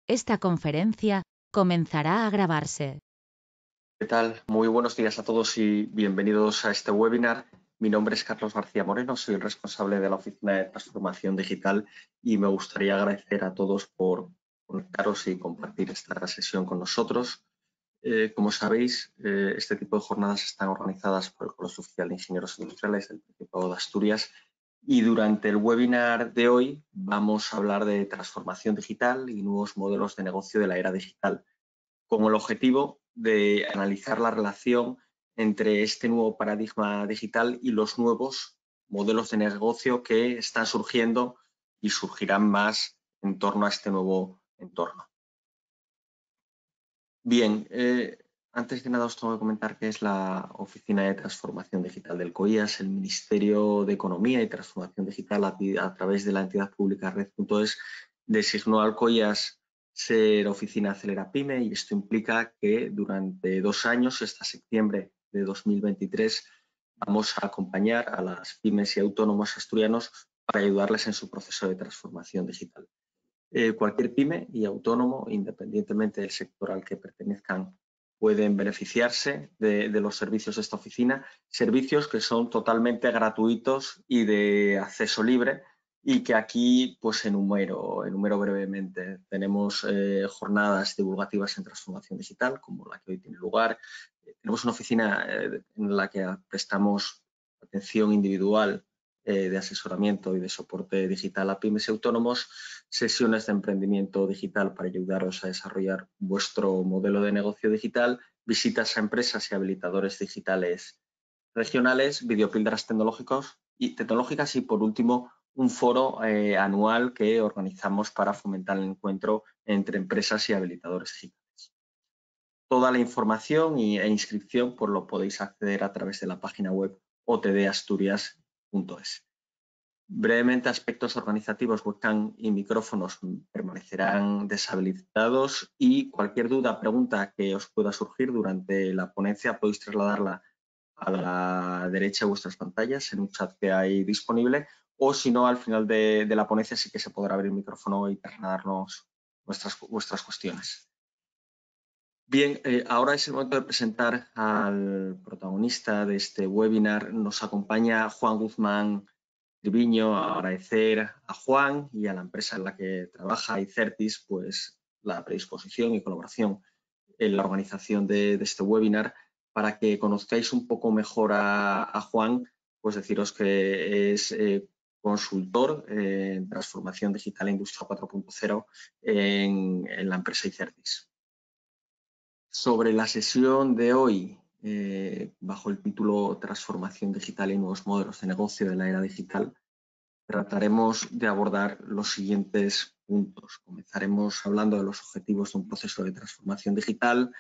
Esta conferencia comenzará a grabarse. ¿Qué tal? Muy buenos días a todos y bienvenidos a este webinar. Mi nombre es Carlos García Moreno, soy el responsable de la Oficina de Transformación Digital y me gustaría agradecer a todos por conectaros y compartir esta sesión con nosotros. Como sabéis, este tipo de jornadas están organizadas por el Colegio Oficial de Ingenieros Industriales del Principado de Asturias y durante el webinar de hoy vamos a hablar de transformación digital y nuevos modelos de negocio de la era digital, con el objetivo de analizar la relación entre este nuevo paradigma digital y los nuevos modelos de negocio que están surgiendo y surgirán más en torno a este nuevo entorno. Bien, antes de nada os tengo que comentar que es la Oficina de Transformación Digital del COIAS, el Ministerio de Economía y Transformación Digital a través de la entidad pública Red.es designó al COIAS ser oficina Acelera Pyme, y esto implica que durante 2 años, hasta septiembre de 2023, vamos a acompañar a las pymes y autónomos asturianos para ayudarles en su proceso de transformación digital. Cualquier pyme y autónomo, independientemente del sector al que pertenezcan, pueden beneficiarse de los servicios de esta oficina, servicios que son totalmente gratuitos y de acceso libre, y que aquí pues enumero brevemente. Tenemos jornadas divulgativas en transformación digital, como la que hoy tiene lugar. Tenemos una oficina en la que prestamos atención individual de asesoramiento y de soporte digital a pymes y autónomos, sesiones de emprendimiento digital para ayudaros a desarrollar vuestro modelo de negocio digital, visitas a empresas y habilitadores digitales regionales, videopíldoras tecnológicas y, por último, un foro anual que organizamos para fomentar el encuentro entre empresas y habilitadores digitales. Toda la información e inscripción pues, lo podéis acceder a través de la página web otdasturias.es. Brevemente, aspectos organizativos: webcam y micrófonos permanecerán deshabilitados y cualquier duda, pregunta que os pueda surgir durante la ponencia podéis trasladarla a la derecha de vuestras pantallas en un chat que hay disponible, o si no, al final de la ponencia sí que se podrá abrir el micrófono y trasladarnos vuestras cuestiones. Bien, ahora es el momento de presentar al protagonista de este webinar. Nos acompaña Juan Guzmán Triviño. Agradecer a Juan y a la empresa en la que trabaja, Icertis, pues la predisposición y colaboración en la organización de este webinar. Para que conozcáis un poco mejor a Juan, pues deciros que es consultor en transformación digital e industria 4.0 en la empresa Icertis. Sobre la sesión de hoy, bajo el título Transformación digital y nuevos modelos de negocio de la era digital, trataremos de abordar los siguientes puntos. Comenzaremos hablando de los objetivos de un proceso de transformación digital,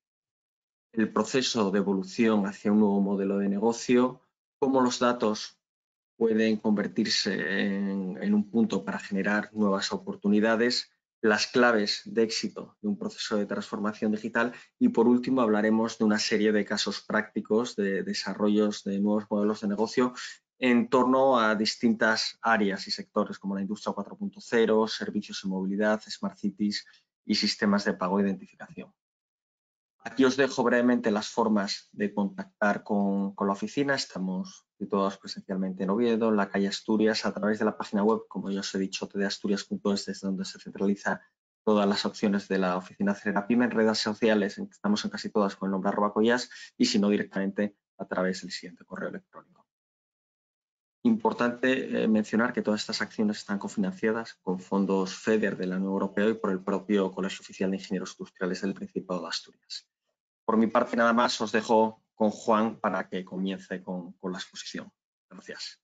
el proceso de evolución hacia un nuevo modelo de negocio, cómo los datos pueden convertirse en un punto para generar nuevas oportunidades, las claves de éxito de un proceso de transformación digital y, por último, hablaremos de una serie de casos prácticos de desarrollos de nuevos modelos de negocio en torno a distintas áreas y sectores como la industria 4.0, servicios y movilidad, smart cities y sistemas de pago e identificación. Aquí os dejo brevemente las formas de contactar con la oficina. Estamos situados presencialmente en Oviedo, en la calle Asturias, a través de la página web, como ya os he dicho, tdasturias.es, desde donde se centraliza todas las opciones de la oficina Acelera Pyme. En redes sociales estamos en casi todas con el nombre @coias, y si no, directamente a través del siguiente correo electrónico. Importante mencionar que todas estas acciones están cofinanciadas con fondos FEDER de la Unión Europea y por el propio Colegio Oficial de Ingenieros Industriales del Principado de Asturias. Por mi parte, nada más. Os dejo con Juan para que comience con la exposición. Gracias.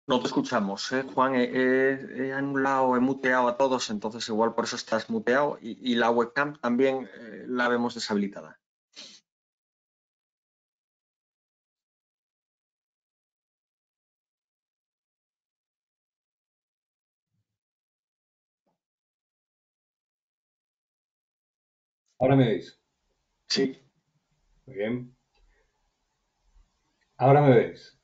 No te escuchamos, Juan. He anulado, he muteado a todos, entonces igual por eso estás muteado y la webcam también la vemos deshabilitada. ¿Ahora me veis? Sí. Muy bien. ¿Ahora me veis?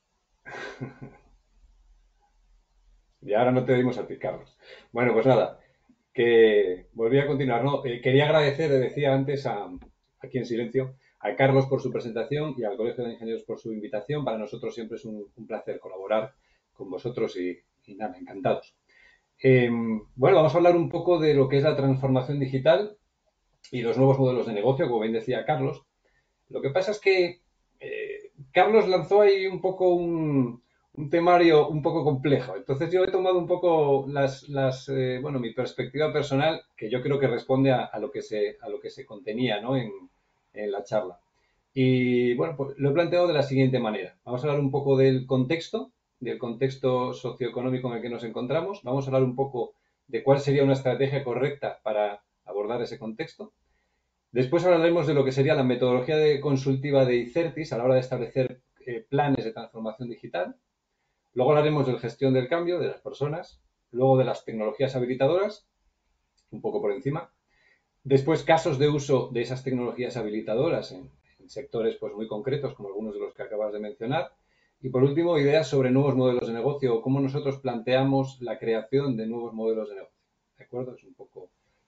Y ahora no te oímos a ti, Carlos. Bueno, pues nada, que volví a continuar. No, quería agradecer, decía antes, aquí en silencio, a Carlos por su presentación y al Colegio de Ingenieros por su invitación. Para nosotros siempre es un placer colaborar con vosotros y nada, encantados. Bueno, vamos a hablar un poco de lo que es la transformación digital y los nuevos modelos de negocio, como bien decía Carlos. Lo que pasa es que Carlos lanzó ahí un poco un temario un poco complejo. Entonces yo he tomado un poco bueno, mi perspectiva personal, que yo creo que responde a a lo que se contenía, ¿no? En la charla. Y bueno, pues lo he planteado de la siguiente manera. Vamos a hablar un poco del contexto socioeconómico en el que nos encontramos. Vamos a hablar un poco de cuál sería una estrategia correcta para abordar ese contexto. Después hablaremos de lo que sería la metodología consultiva de ICERTIS a la hora de establecer planes de transformación digital. Luego hablaremos de la gestión del cambio de las personas, luego de las tecnologías habilitadoras, un poco por encima. Después casos de uso de esas tecnologías habilitadoras en sectores pues, muy concretos, como algunos de los que acabas de mencionar. Y por último, ideas sobre nuevos modelos de negocio o cómo nosotros planteamos la creación de nuevos modelos de negocio. ¿De acuerdo? Es un poco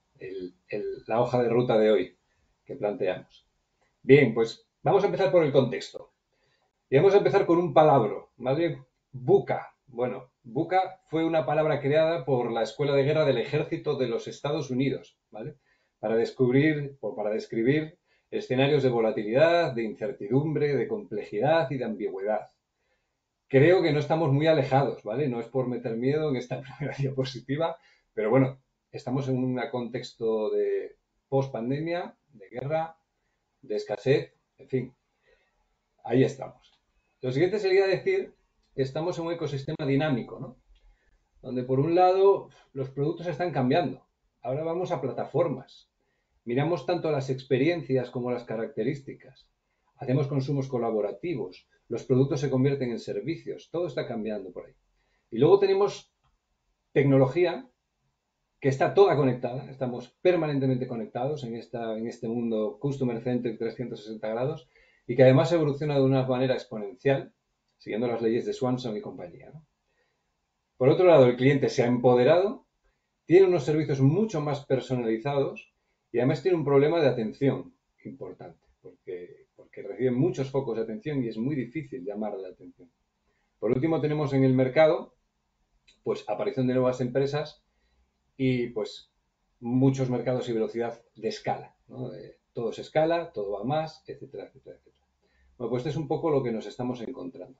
la hoja de ruta de hoy que planteamos. Bien, pues vamos a empezar por el contexto. Y vamos a empezar con un palabra, ¿vale? Buca. Bueno, buca fue una palabra creada por la Escuela de Guerra del Ejército de los Estados Unidos, ¿vale? Para descubrir o para describir escenarios de volatilidad, de incertidumbre, de complejidad y de ambigüedad. Creo que no estamos muy alejados, ¿vale? No es por meter miedo en esta primera diapositiva, pero bueno, estamos en un contexto de post-pandemia, de guerra, de escasez, en fin, ahí estamos. Lo siguiente sería decir que estamos en un ecosistema dinámico, ¿no? Donde por un lado los productos están cambiando. Ahora vamos a plataformas. Miramos tanto las experiencias como las características. Hacemos consumos colaborativos. Los productos se convierten en servicios. Todo está cambiando por ahí. Y luego tenemos tecnología que está toda conectada. Estamos permanentemente conectados en este mundo customer centric 360 grados y que además evoluciona de una manera exponencial, siguiendo las leyes de Swanson y compañía, ¿no? Por otro lado, el cliente se ha empoderado, tiene unos servicios mucho más personalizados y además tiene un problema de atención importante, porque recibe muchos focos de atención y es muy difícil llamar la atención. Por último, tenemos en el mercado pues aparición de nuevas empresas y pues muchos mercados y velocidad de escala, ¿no? Todo se escala, todo va más, etcétera, etcétera, etcétera. Bueno, pues este es un poco lo que nos estamos encontrando.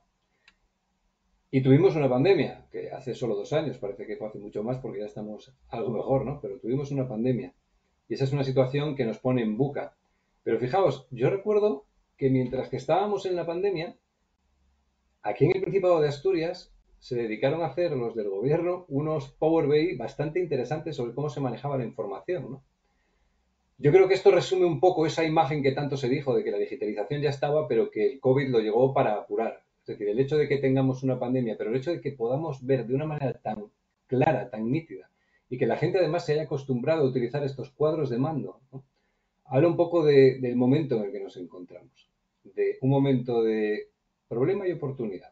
Y tuvimos una pandemia, que hace solo 2 años, parece que fue hace mucho más porque ya estamos algo mejor, ¿no? Pero tuvimos una pandemia. Y esa es una situación que nos pone en buca. Pero fijaos, yo recuerdo que mientras que estábamos en la pandemia, aquí en el Principado de Asturias se dedicaron a hacer los del gobierno unos Power BI bastante interesantes sobre cómo se manejaba la información, ¿no? Yo creo que esto resume un poco esa imagen que tanto se dijo de que la digitalización ya estaba, pero que el COVID lo llegó para apurar. Es decir, el hecho de que tengamos una pandemia, pero el hecho de que podamos ver de una manera tan clara, tan nítida, y que la gente además se haya acostumbrado a utilizar estos cuadros de mando, ¿no? Habla un poco del momento en el que nos encontramos, de un momento de problema y oportunidad.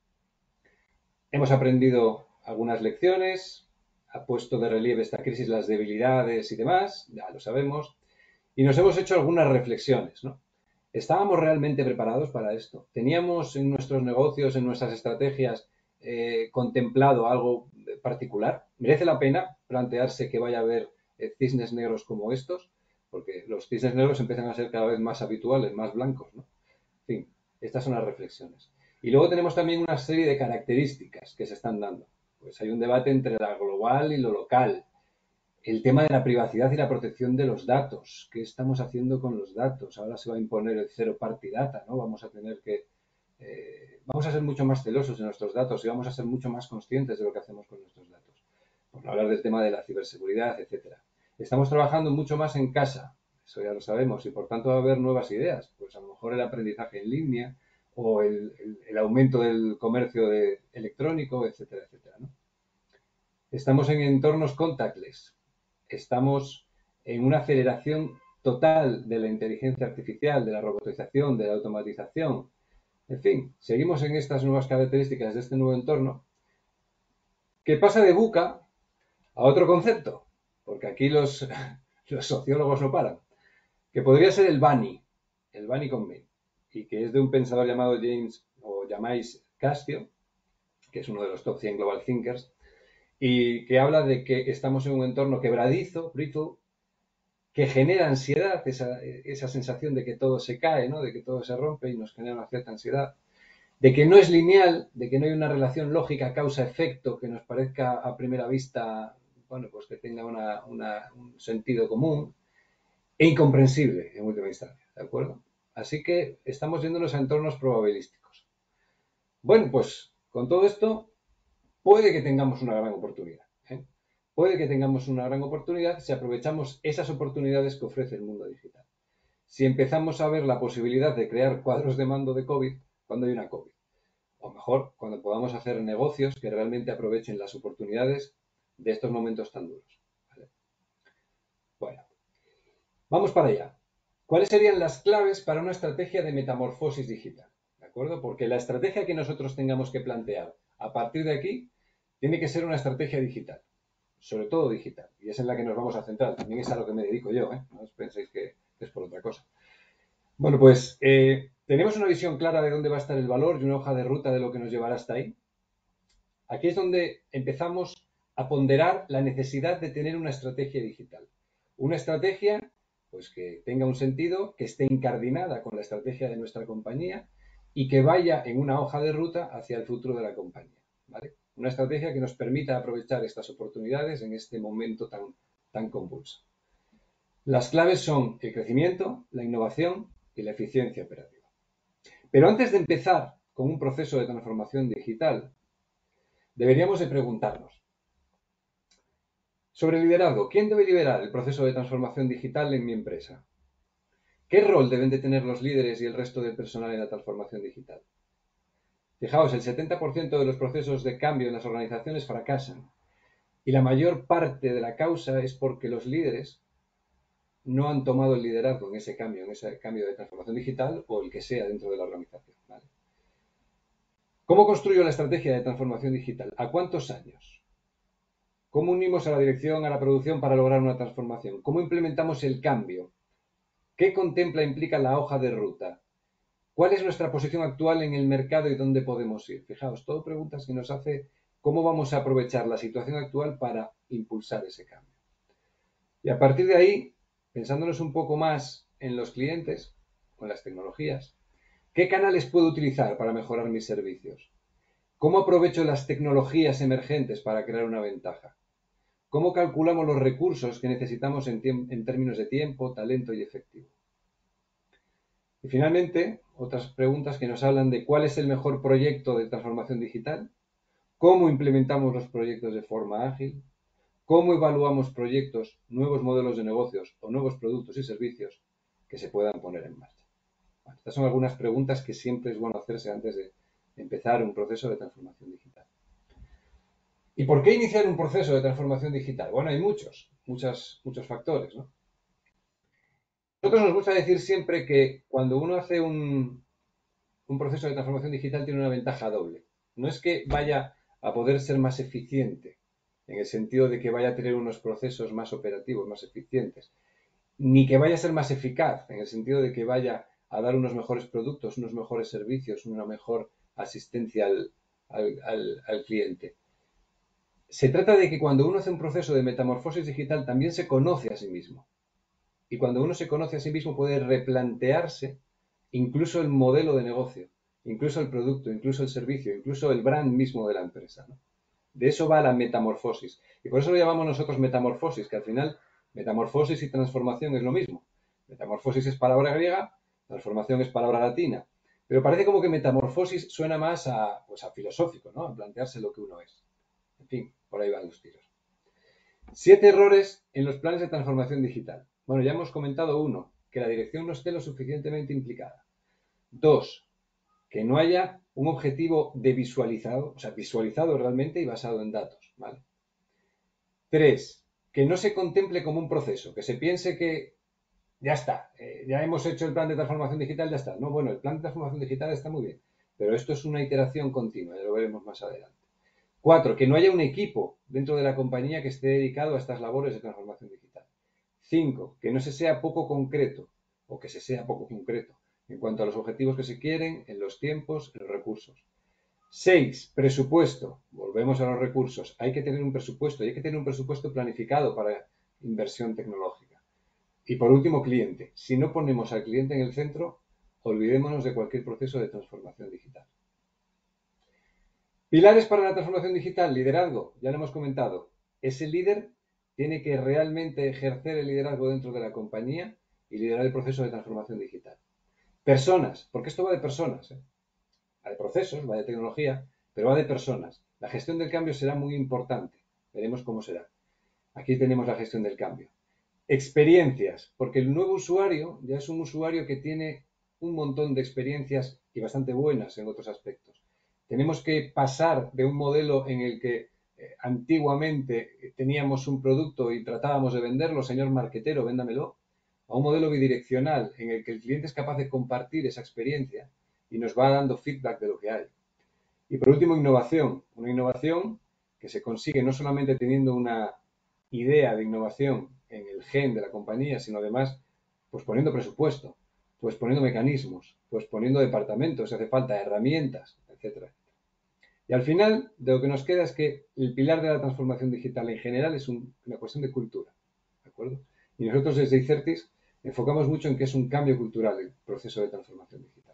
Hemos aprendido algunas lecciones, ha puesto de relieve esta crisis las debilidades y demás, ya lo sabemos, y nos hemos hecho algunas reflexiones, ¿no? ¿Estábamos realmente preparados para esto? ¿Teníamos en nuestros negocios, en nuestras estrategias, contemplado algo particular? ¿Merece la pena plantearse que vaya a haber cisnes negros como estos? Porque los cisnes negros empiezan a ser cada vez más habituales, más blancos, ¿no? En fin, estas son las reflexiones. Y luego tenemos también una serie de características que se están dando. Pues hay un debate entre la global y lo local. El tema de la privacidad y la protección de los datos. ¿Qué estamos haciendo con los datos? Ahora se va a imponer el zero party data, ¿no? Vamos a tener que vamos a ser mucho más celosos de nuestros datos y vamos a ser mucho más conscientes de lo que hacemos con nuestros datos. Por no hablar del tema de la ciberseguridad, etcétera. Estamos trabajando mucho más en casa, eso ya lo sabemos, y por tanto va a haber nuevas ideas. Pues a lo mejor el aprendizaje en línea o el aumento del comercio electrónico, etcétera, etcétera, ¿no? Estamos en entornos contactless. Estamos en una aceleración total de la inteligencia artificial, de la robotización, de la automatización. En fin, seguimos en estas nuevas características de este nuevo entorno que pasa de buca a otro concepto, porque aquí los sociólogos no paran, que podría ser el Bani con B, y que es de un pensador llamado Jamais Castio, que es uno de los top 100 Global Thinkers, y que habla de que estamos en un entorno quebradizo, brittle, que genera ansiedad, esa sensación de que todo se cae, ¿no? De que todo se rompe y nos genera una cierta ansiedad, de que no es lineal, de que no hay una relación lógica causa-efecto que nos parezca a primera vista, bueno, pues que tenga un sentido común, e incomprensible en última instancia, ¿de acuerdo? Así que estamos yéndonos a entornos probabilísticos. Bueno, pues con todo esto puede que tengamos una gran oportunidad. Puede que tengamos una gran oportunidad si aprovechamos esas oportunidades que ofrece el mundo digital. Si empezamos a ver la posibilidad de crear cuadros de mando de COVID cuando hay una COVID. O mejor, cuando podamos hacer negocios que realmente aprovechen las oportunidades de estos momentos tan duros. ¿Vale? Bueno, vamos para allá. ¿Cuáles serían las claves para una estrategia de metamorfosis digital? ¿De acuerdo? Porque la estrategia que nosotros tengamos que plantear a partir de aquí tiene que ser una estrategia digital, sobre todo digital, y es en la que nos vamos a centrar. También es a lo que me dedico yo, no os penséis que es por otra cosa. Bueno, pues tenemos una visión clara de dónde va a estar el valor y una hoja de ruta de lo que nos llevará hasta ahí. Aquí es donde empezamos a ponderar la necesidad de tener una estrategia digital. Una estrategia pues que tenga un sentido, que esté incardinada con la estrategia de nuestra compañía y que vaya en una hoja de ruta hacia el futuro de la compañía, ¿vale? Una estrategia que nos permita aprovechar estas oportunidades en este momento tan convulso. Las claves son el crecimiento, la innovación y la eficiencia operativa. Pero antes de empezar con un proceso de transformación digital, deberíamos de preguntarnos sobre liderazgo. ¿Quién debe liderar el proceso de transformación digital en mi empresa? ¿Qué rol deben de tener los líderes y el resto del personal en la transformación digital? Fijaos, el 70% de los procesos de cambio en las organizaciones fracasan y la mayor parte de la causa es porque los líderes no han tomado el liderazgo en ese cambio de transformación digital o el que sea dentro de la organización, ¿vale? ¿Cómo construyo la estrategia de transformación digital? ¿A cuántos años? ¿Cómo unimos a la dirección, a la producción para lograr una transformación? ¿Cómo implementamos el cambio? ¿Qué contempla e implica la hoja de ruta? ¿Cuál es nuestra posición actual en el mercado y dónde podemos ir? Fijaos, todo preguntas que nos hace cómo vamos a aprovechar la situación actual para impulsar ese cambio. Y a partir de ahí, pensándonos un poco más en los clientes, con las tecnologías, ¿qué canales puedo utilizar para mejorar mis servicios? ¿Cómo aprovecho las tecnologías emergentes para crear una ventaja? ¿Cómo calculamos los recursos que necesitamos en términos de tiempo, talento y efectivo? Y finalmente, otras preguntas que nos hablan de cuál es el mejor proyecto de transformación digital, cómo implementamos los proyectos de forma ágil, cómo evaluamos proyectos, nuevos modelos de negocios o nuevos productos y servicios que se puedan poner en marcha. Bueno, estas son algunas preguntas que siempre es bueno hacerse antes de empezar un proceso de transformación digital. ¿Y por qué iniciar un proceso de transformación digital? Bueno, hay muchos factores, ¿no? Nosotros nos gusta decir siempre que cuando uno hace un proceso de transformación digital tiene una ventaja doble. No es que vaya a poder ser más eficiente, en el sentido de que vaya a tener unos procesos más operativos, más eficientes, ni que vaya a ser más eficaz, en el sentido de que vaya a dar unos mejores productos, unos mejores servicios, una mejor asistencia al cliente. Se trata de que cuando uno hace un proceso de metamorfosis digital también se conoce a sí mismo. Y cuando uno se conoce a sí mismo puede replantearse incluso el modelo de negocio, incluso el producto, incluso el servicio, incluso el brand mismo de la empresa, ¿no? De eso va la metamorfosis. Y por eso lo llamamos nosotros metamorfosis, que al final metamorfosis y transformación es lo mismo. Metamorfosis es palabra griega, transformación es palabra latina. Pero parece como que metamorfosis suena más pues a filosófico, ¿no? A plantearse lo que uno es. En fin, por ahí van los tiros. 7 errores en los planes de transformación digital. Bueno, ya hemos comentado uno, que la dirección no esté lo suficientemente implicada. 2, que no haya un objetivo de visualizado, o sea, visualizado realmente y basado en datos, ¿vale? 3, que no se contemple como un proceso, que se piense que ya está, ya hemos hecho el plan de transformación digital, ya está. No, bueno, el plan de transformación digital está muy bien, pero esto es una iteración continua, ya lo veremos más adelante. 4, que no haya un equipo dentro de la compañía que esté dedicado a estas labores de transformación digital. 5, que no se sea poco concreto o que se sea poco concreto en cuanto a los objetivos que se quieren, en los tiempos, en los recursos. 6, presupuesto. Volvemos a los recursos. Hay que tener un presupuesto y hay que tener un presupuesto planificado para inversión tecnológica. Y por último, cliente. Si no ponemos al cliente en el centro, olvidémonos de cualquier proceso de transformación digital. Pilares para la transformación digital, liderazgo, ya lo hemos comentado. Ese líder tiene que realmente ejercer el liderazgo dentro de la compañía y liderar el proceso de transformación digital. Personas, porque esto va de personas, va de procesos, va de tecnología, pero va de personas. La gestión del cambio será muy importante, veremos cómo será. Aquí tenemos la gestión del cambio. Experiencias, porque el nuevo usuario ya es un usuario que tiene un montón de experiencias y bastante buenas en otros aspectos. Tenemos que pasar de un modelo en el que antiguamente teníamos un producto y tratábamos de venderlo, señor marquetero, véndamelo, a un modelo bidireccional en el que el cliente es capaz de compartir esa experiencia y nos va dando feedback de lo que hay. Y por último, innovación. Una innovación que se consigue no solamente teniendo una idea de innovación en el gen de la compañía, sino además pues poniendo presupuesto, pues poniendo mecanismos, pues poniendo departamentos, si hace falta, herramientas, etcétera. Y al final, de lo que nos queda es que el pilar de la transformación digital en general es una cuestión de cultura, ¿de acuerdo? Y nosotros desde Icertis enfocamos mucho en que es un cambio cultural el proceso de transformación digital.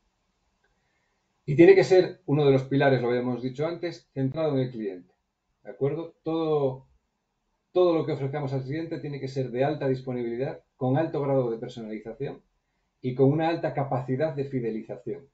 Y tiene que ser uno de los pilares, lo habíamos dicho antes, centrado en el cliente, ¿de acuerdo? Todo lo que ofrezcamos al cliente tiene que ser de alta disponibilidad, con alto grado de personalización y con una alta capacidad de fidelización.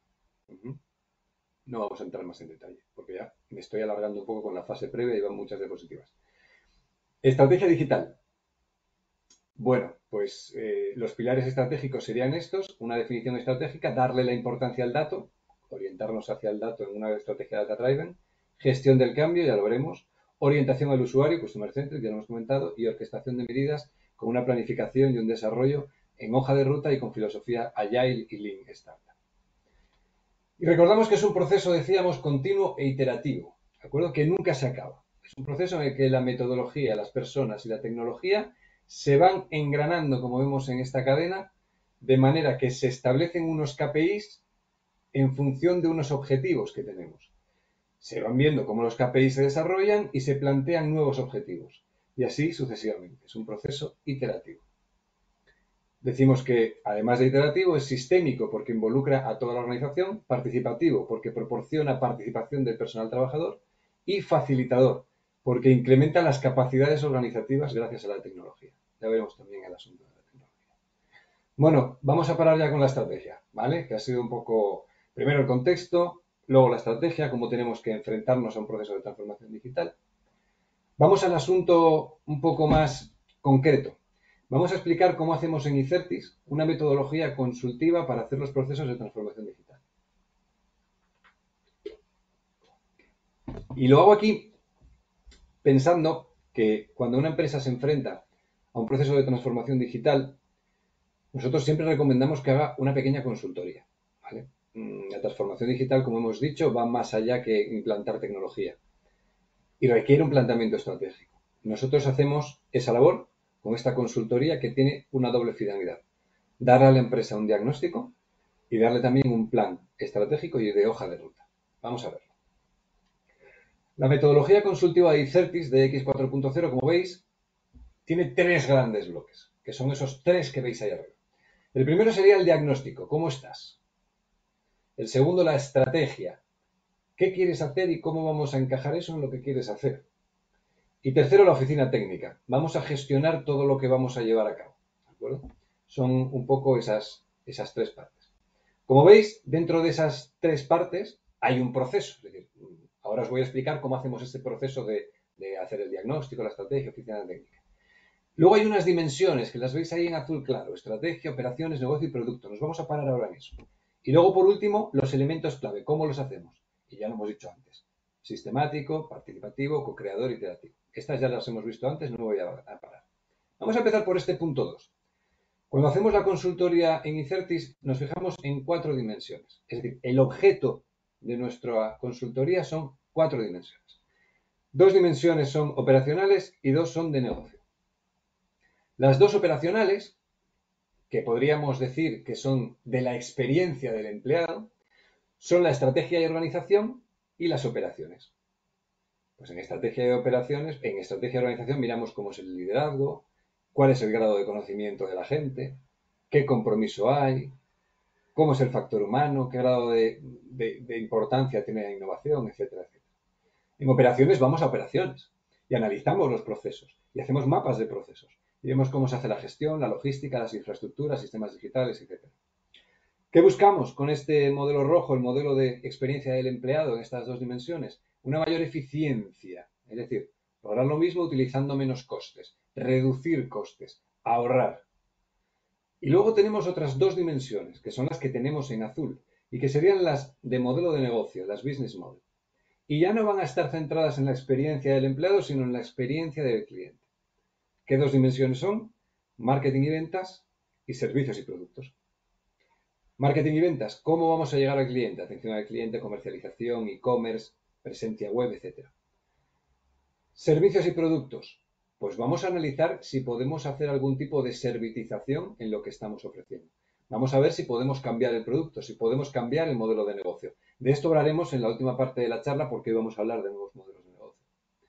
No vamos a entrar más en detalle, porque ya me estoy alargando un poco con la fase previa y van muchas diapositivas. Estrategia digital. Bueno, pues los pilares estratégicos serían estos: una definición estratégica, darle la importancia al dato, orientarnos hacia el dato en una estrategia data-driven, gestión del cambio, ya lo veremos, orientación al usuario, customer centric, ya lo hemos comentado, y orquestación de medidas con una planificación y un desarrollo en hoja de ruta y con filosofía Agile y Lean Startup. Y recordamos que es un proceso, decíamos, continuo e iterativo, ¿de acuerdo? Que nunca se acaba. Es un proceso en el que la metodología, las personas y la tecnología se van engranando, como vemos en esta cadena, de manera que se establecen unos KPIs en función de unos objetivos que tenemos. Se van viendo cómo los KPIs se desarrollan y se plantean nuevos objetivos. Y así sucesivamente. Es un proceso iterativo. Decimos que, además de iterativo, es sistémico porque involucra a toda la organización, participativo porque proporciona participación del personal trabajador y facilitador porque incrementa las capacidades organizativas gracias a la tecnología. Ya veremos también el asunto de la tecnología. Bueno, vamos a parar ya con la estrategia, ¿vale? Que ha sido un poco, primero el contexto, luego la estrategia, cómo tenemos que enfrentarnos a un proceso de transformación digital. Vamos al asunto un poco más concreto. Vamos a explicar cómo hacemos en Icertis una metodología consultiva para hacer los procesos de transformación digital. Y lo hago aquí pensando que cuando una empresa se enfrenta a un proceso de transformación digital, nosotros siempre recomendamos que haga una pequeña consultoría, ¿vale? La transformación digital, como hemos dicho, va más allá que implantar tecnología y requiere un planteamiento estratégico. Nosotros hacemos esa labor con esta consultoría que tiene una doble finalidad: darle a la empresa un diagnóstico y darle también un plan estratégico y de hoja de ruta. Vamos a verlo. La metodología consultiva de Icertis de X4.0, como veis, tiene 3 grandes bloques, que son esos 3 que veis ahí arriba. El primero sería el diagnóstico, ¿cómo estás? El segundo, la estrategia, ¿qué quieres hacer y cómo vamos a encajar eso en lo que quieres hacer? Y tercero, la oficina técnica. Vamos a gestionar todo lo que vamos a llevar a cabo, ¿de acuerdo? Son un poco esas 3 partes. Como veis, dentro de esas tres partes hay un proceso. Es decir, ahora os voy a explicar cómo hacemos este proceso de hacer el diagnóstico, la estrategia, oficina técnica. Luego hay unas dimensiones que las veis ahí en azul claro: estrategia, operaciones, negocio y producto. Nos vamos a parar ahora en eso. Y luego, por último, los elementos clave. ¿Cómo los hacemos? Y ya lo hemos dicho antes: sistemático, participativo, co-creador, iterativo. Estas ya las hemos visto antes, no me voy a parar. Vamos a empezar por este punto 2. Cuando hacemos la consultoría en Icertis, nos fijamos en 4 dimensiones. Es decir, el objeto de nuestra consultoría son 4 dimensiones. 2 dimensiones son operacionales y 2 son de negocio. Las 2 operacionales, que podríamos decir que son de la experiencia del empleado, son la estrategia y organización y las operaciones. Pues en estrategia y organización miramos cómo es el liderazgo, cuál es el grado de conocimiento de la gente, qué compromiso hay, cómo es el factor humano, qué grado de importancia tiene la innovación, etcétera, etcétera. En operaciones vamos a operaciones y analizamos los procesos y hacemos mapas de procesos y vemos cómo se hace la gestión, la logística, las infraestructuras, sistemas digitales, etcétera. ¿Qué buscamos con este modelo rojo, el modelo de experiencia del empleado en estas 2 dimensiones? Una mayor eficiencia, es decir, lograr lo mismo utilizando menos costes, reducir costes, ahorrar. Y luego tenemos otras 2 dimensiones, que son las que tenemos en azul y que serían las de modelo de negocio, las business model. Y ya no van a estar centradas en la experiencia del empleado, sino en la experiencia del cliente. ¿Qué 2 dimensiones son? Marketing y ventas y servicios y productos. Marketing y ventas: ¿cómo vamos a llegar al cliente? Atención al cliente, comercialización, e-commerce, presencia web, etc. Servicios y productos: pues vamos a analizar si podemos hacer algún tipo de servitización en lo que estamos ofreciendo. Vamos a ver si podemos cambiar el producto, si podemos cambiar el modelo de negocio. De esto hablaremos en la última parte de la charla, porque hoy vamos a hablar de nuevos modelos de negocio.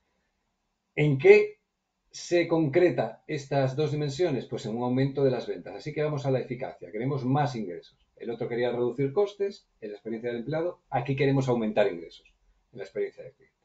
¿En qué se concreta estas 2 dimensiones? Pues en un aumento de las ventas. Así que vamos a la eficacia. Queremos más ingresos. El otro quería reducir costes en la experiencia del empleado. Aquí queremos aumentar ingresos en la experiencia del cliente.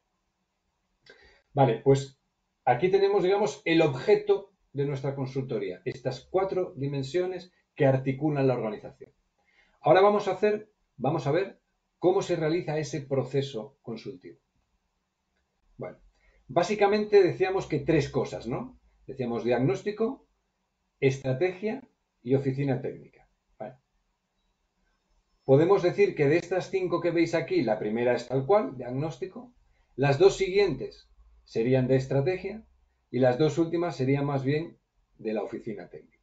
Vale, pues aquí tenemos, digamos, el objeto de nuestra consultoría. Estas 4 dimensiones que articulan la organización. Ahora vamos a ver cómo se realiza ese proceso consultivo. Bueno, básicamente decíamos que 3 cosas, ¿no? Decíamos diagnóstico, estrategia y oficina técnica. Vale. Podemos decir que de estas 5 que veis aquí, la primera es tal cual, diagnóstico. Las 2 siguientes serían de estrategia y las 2 últimas serían más bien de la oficina técnica.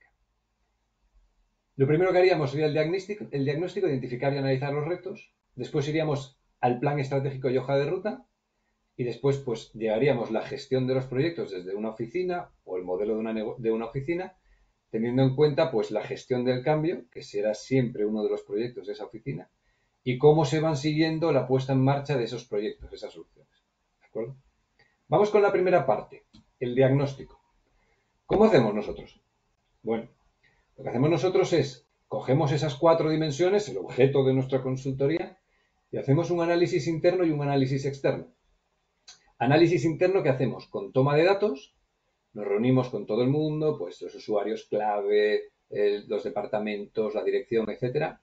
Lo primero que haríamos sería el diagnóstico, identificar y analizar los retos. Después iríamos al plan estratégico y hoja de ruta. Y después, pues, llevaríamos la gestión de los proyectos desde una oficina o el modelo de una oficina, teniendo en cuenta, pues, la gestión del cambio, que será siempre uno de los proyectos de esa oficina, y cómo se van siguiendo la puesta en marcha de esos proyectos, esas soluciones. ¿De acuerdo? Vamos con la primera parte, el diagnóstico. ¿Cómo hacemos nosotros? Bueno, lo que hacemos nosotros es, cogemos esas 4 dimensiones, el objeto de nuestra consultoría, y hacemos un análisis interno y un análisis externo. Análisis interno que hacemos con toma de datos, nos reunimos con todo el mundo, pues los usuarios clave, los departamentos, la dirección, etcétera.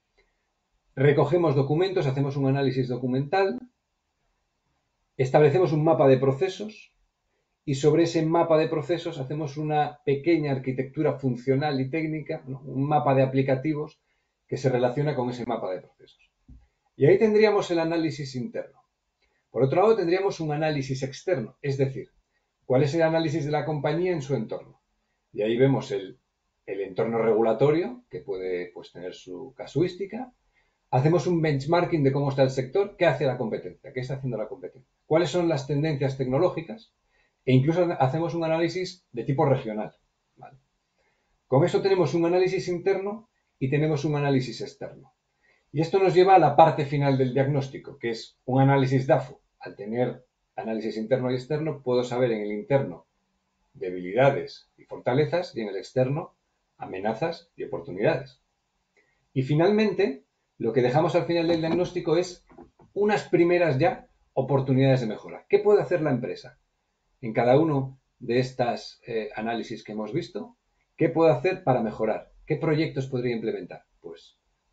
Recogemos documentos, hacemos un análisis documental, establecemos un mapa de procesos y sobre ese mapa de procesos hacemos una pequeña arquitectura funcional y técnica, ¿no? Un mapa de aplicativos que se relaciona con ese mapa de procesos. Y ahí tendríamos el análisis interno. Por otro lado, tendríamos un análisis externo, es decir, cuál es el análisis de la compañía en su entorno. Y ahí vemos el entorno regulatorio, que puede, pues, tener su casuística. Hacemos un benchmarking de cómo está el sector, qué hace la competencia, qué está haciendo la competencia, cuáles son las tendencias tecnológicas, e incluso hacemos un análisis de tipo regional. ¿Vale? Con esto tenemos un análisis interno y tenemos un análisis externo. Y esto nos lleva a la parte final del diagnóstico, que es un análisis DAFO. Al tener análisis interno y externo, puedo saber en el interno debilidades y fortalezas y en el externo amenazas y oportunidades. Y finalmente, lo que dejamos al final del diagnóstico es unas primeras ya oportunidades de mejora. ¿Qué puede hacer la empresa? En cada uno de estos análisis que hemos visto, ¿qué puede hacer para mejorar? ¿Qué proyectos podría implementar? Pues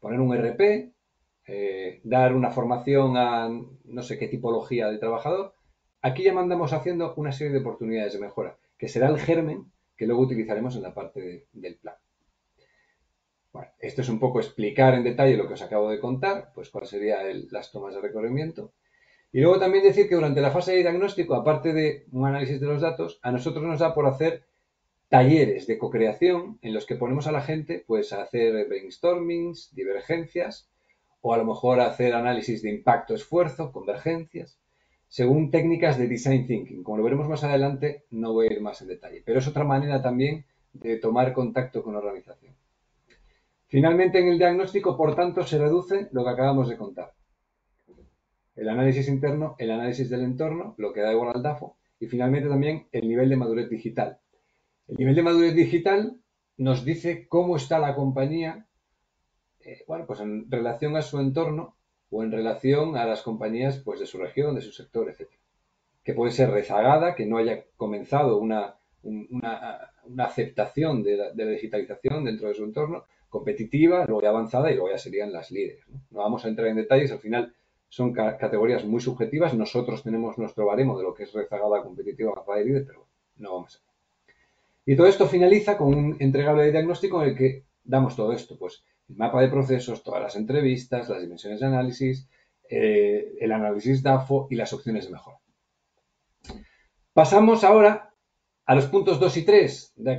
poner un RP, dar una formación a no sé qué tipología de trabajador. Aquí ya mandamos haciendo una serie de oportunidades de mejora, que será el germen que luego utilizaremos en la parte del plan. Bueno, esto es un poco explicar en detalle lo que os acabo de contar, pues cuáles serían las tomas de recorrimiento. Y luego también decir que durante la fase de diagnóstico, aparte de un análisis de los datos, a nosotros nos da por hacer talleres de co-creación en los que ponemos a la gente pues a hacer brainstormings, divergencias, o a lo mejor a hacer análisis de impacto-esfuerzo, convergencias, según técnicas de design thinking. Como lo veremos más adelante, no voy a ir más en detalle, pero es otra manera también de tomar contacto con la organización. Finalmente, en el diagnóstico, por tanto, se reduce lo que acabamos de contar. El análisis interno, el análisis del entorno, lo que da igual al DAFO, y finalmente también el nivel de madurez digital. El nivel de madurez digital nos dice cómo está la compañía, bueno, pues en relación a su entorno o en relación a las compañías pues, de su región, de su sector, etc. Que puede ser rezagada, que no haya comenzado una aceptación de la digitalización dentro de su entorno, competitiva, luego ya avanzada y luego ya serían las líderes. No vamos a entrar en detalles, al final son categorías muy subjetivas, nosotros tenemos nuestro baremo de lo que es rezagada, competitiva, avanzada y líder, pero no vamos a. Y todo esto finaliza con un entregable de diagnóstico en el que damos todo esto, pues el mapa de procesos, todas las entrevistas, las dimensiones de análisis, el análisis DAFO y las opciones de mejora. Pasamos ahora a los puntos 2 y 3 de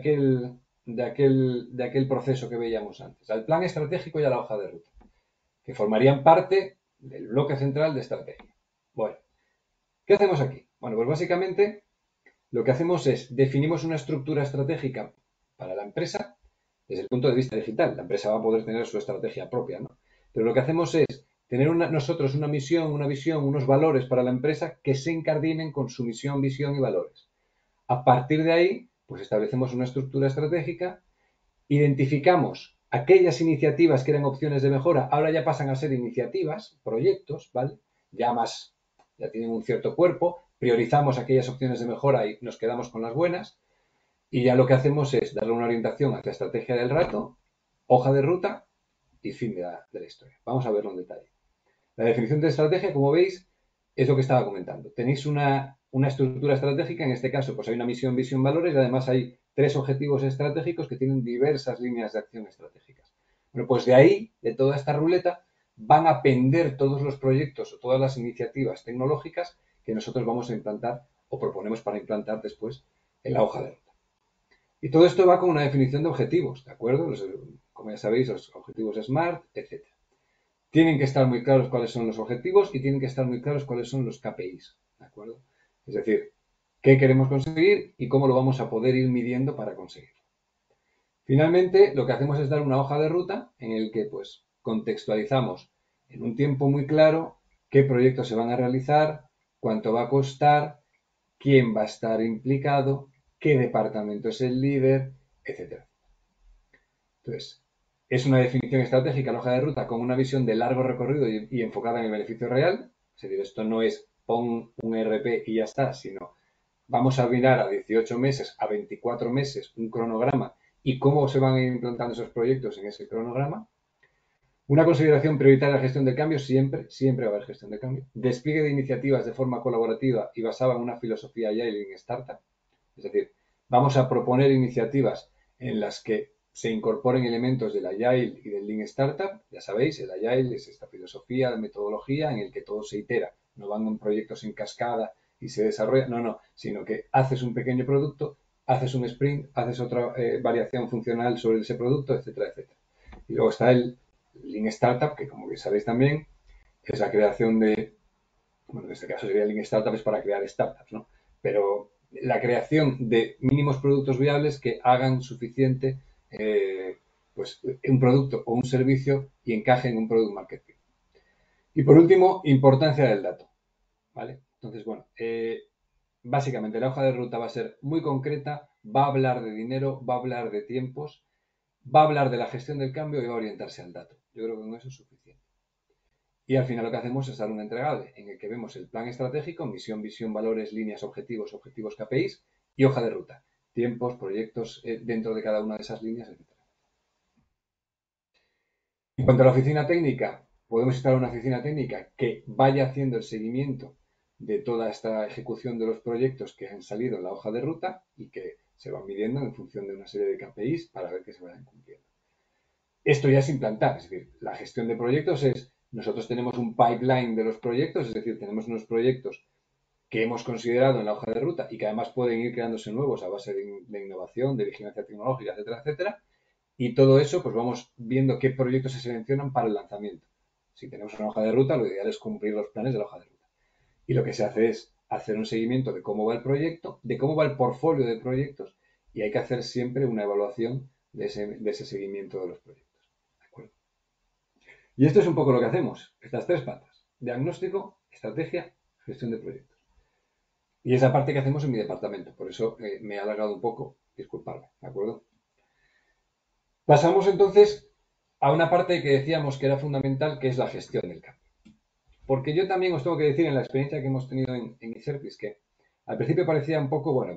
aquel proceso que veíamos antes, al plan estratégico y a la hoja de ruta, que formarían parte del bloque central de estrategia. Bueno, ¿qué hacemos aquí? Bueno, pues básicamente lo que hacemos es definimos una estructura estratégica para la empresa desde el punto de vista digital. La empresa va a poder tener su estrategia propia, ¿no? Pero lo que hacemos es tener nosotros una misión, una visión, unos valores para la empresa que se incardinen con su misión, visión y valores. A partir de ahí, pues establecemos una estructura estratégica, identificamos aquellas iniciativas que eran opciones de mejora, ahora ya pasan a ser iniciativas, proyectos, ¿vale? Ya tienen un cierto cuerpo, priorizamos aquellas opciones de mejora y nos quedamos con las buenas, y ya lo que hacemos es darle una orientación hacia la estrategia del rato, hoja de ruta y fin de la historia. Vamos a verlo en detalle. La definición de estrategia, como veis, es lo que estaba comentando. Tenéis una estructura estratégica, en este caso pues hay una misión, visión, valores y además hay 3 objetivos estratégicos que tienen diversas líneas de acción estratégicas. Bueno, pues de ahí, de toda esta ruleta, van a pender todos los proyectos o todas las iniciativas tecnológicas que nosotros vamos a implantar o proponemos para implantar después en la hoja de ruta. Y todo esto va con una definición de objetivos, ¿de acuerdo? Como ya sabéis, los objetivos SMART, etc. Tienen que estar muy claros cuáles son los objetivos y tienen que estar muy claros cuáles son los KPIs, ¿de acuerdo? Es decir, qué queremos conseguir y cómo lo vamos a poder ir midiendo para conseguirlo. Finalmente, lo que hacemos es dar una hoja de ruta en el que, pues, contextualizamos en un tiempo muy claro qué proyectos se van a realizar, cuánto va a costar, quién va a estar implicado, qué departamento es el líder, etc. Entonces, es una definición estratégica, la hoja de ruta, con una visión de largo recorrido y enfocada en el beneficio real. Es decir, esto no es pon un RP y ya está, sino vamos a mirar a 18 meses, a 24 meses, un cronograma y cómo se van a ir implantando esos proyectos en ese cronograma. Una consideración prioritaria de la gestión de cambio, siempre va a haber gestión de cambio. Despliegue de iniciativas de forma colaborativa y basada en una filosofía Agile en Startup. Es decir, vamos a proponer iniciativas en las que se incorporen elementos del Agile y del Lean Startup. Ya sabéis, el Agile es esta filosofía, la metodología en el que todo se itera. No van en proyectos en cascada y se desarrolla, no, sino que haces un pequeño producto, haces un sprint, haces otra variación funcional sobre ese producto, etcétera, etcétera. Y luego está el Lean Startup, que como sabéis también, es la creación de, bueno, en este caso sería Lean Startup, es para crear startups, ¿no? Pero la creación de mínimos productos viables que hagan suficiente pues un producto o un servicio y encaje en un product market fit. Y por último, importancia del dato, ¿vale? Entonces, bueno, básicamente la hoja de ruta va a ser muy concreta, va a hablar de dinero, va a hablar de tiempos, va a hablar de la gestión del cambio y va a orientarse al dato. Yo creo que con eso es suficiente. Y al final lo que hacemos es dar un entregable en el que vemos el plan estratégico, misión, visión, valores, líneas, objetivos, KPIs y hoja de ruta. Tiempos, proyectos dentro de cada una de esas líneas, etc. En cuanto a la oficina técnica, podemos instalar una oficina técnica que vaya haciendo el seguimiento de toda esta ejecución de los proyectos que han salido en la hoja de ruta y que se van midiendo en función de una serie de KPIs para ver que se vayan cumpliendo. Esto ya es implantar, es decir, la gestión de proyectos es, nosotros tenemos un pipeline de los proyectos, es decir, tenemos unos proyectos que hemos considerado en la hoja de ruta y que además pueden ir creándose nuevos a base de innovación, de vigilancia tecnológica, etcétera, etcétera. Y todo eso, pues vamos viendo qué proyectos se seleccionan para el lanzamiento. Si tenemos una hoja de ruta, lo ideal es cumplir los planes de la hoja de ruta. Y lo que se hace es hacer un seguimiento de cómo va el proyecto, de cómo va el portfolio de proyectos, y hay que hacer siempre una evaluación de ese seguimiento de los proyectos. ¿De acuerdo? Y esto es un poco lo que hacemos, estas tres patas: diagnóstico, estrategia, gestión de proyectos. Y esa parte que hacemos en mi departamento, por eso me he alargado un poco, disculpadme, ¿de acuerdo? Pasamos entonces a una parte que decíamos que era fundamental, que es la gestión del cambio. Porque yo también os tengo que decir, en la experiencia que hemos tenido en Isertis, que al principio parecía un poco, bueno,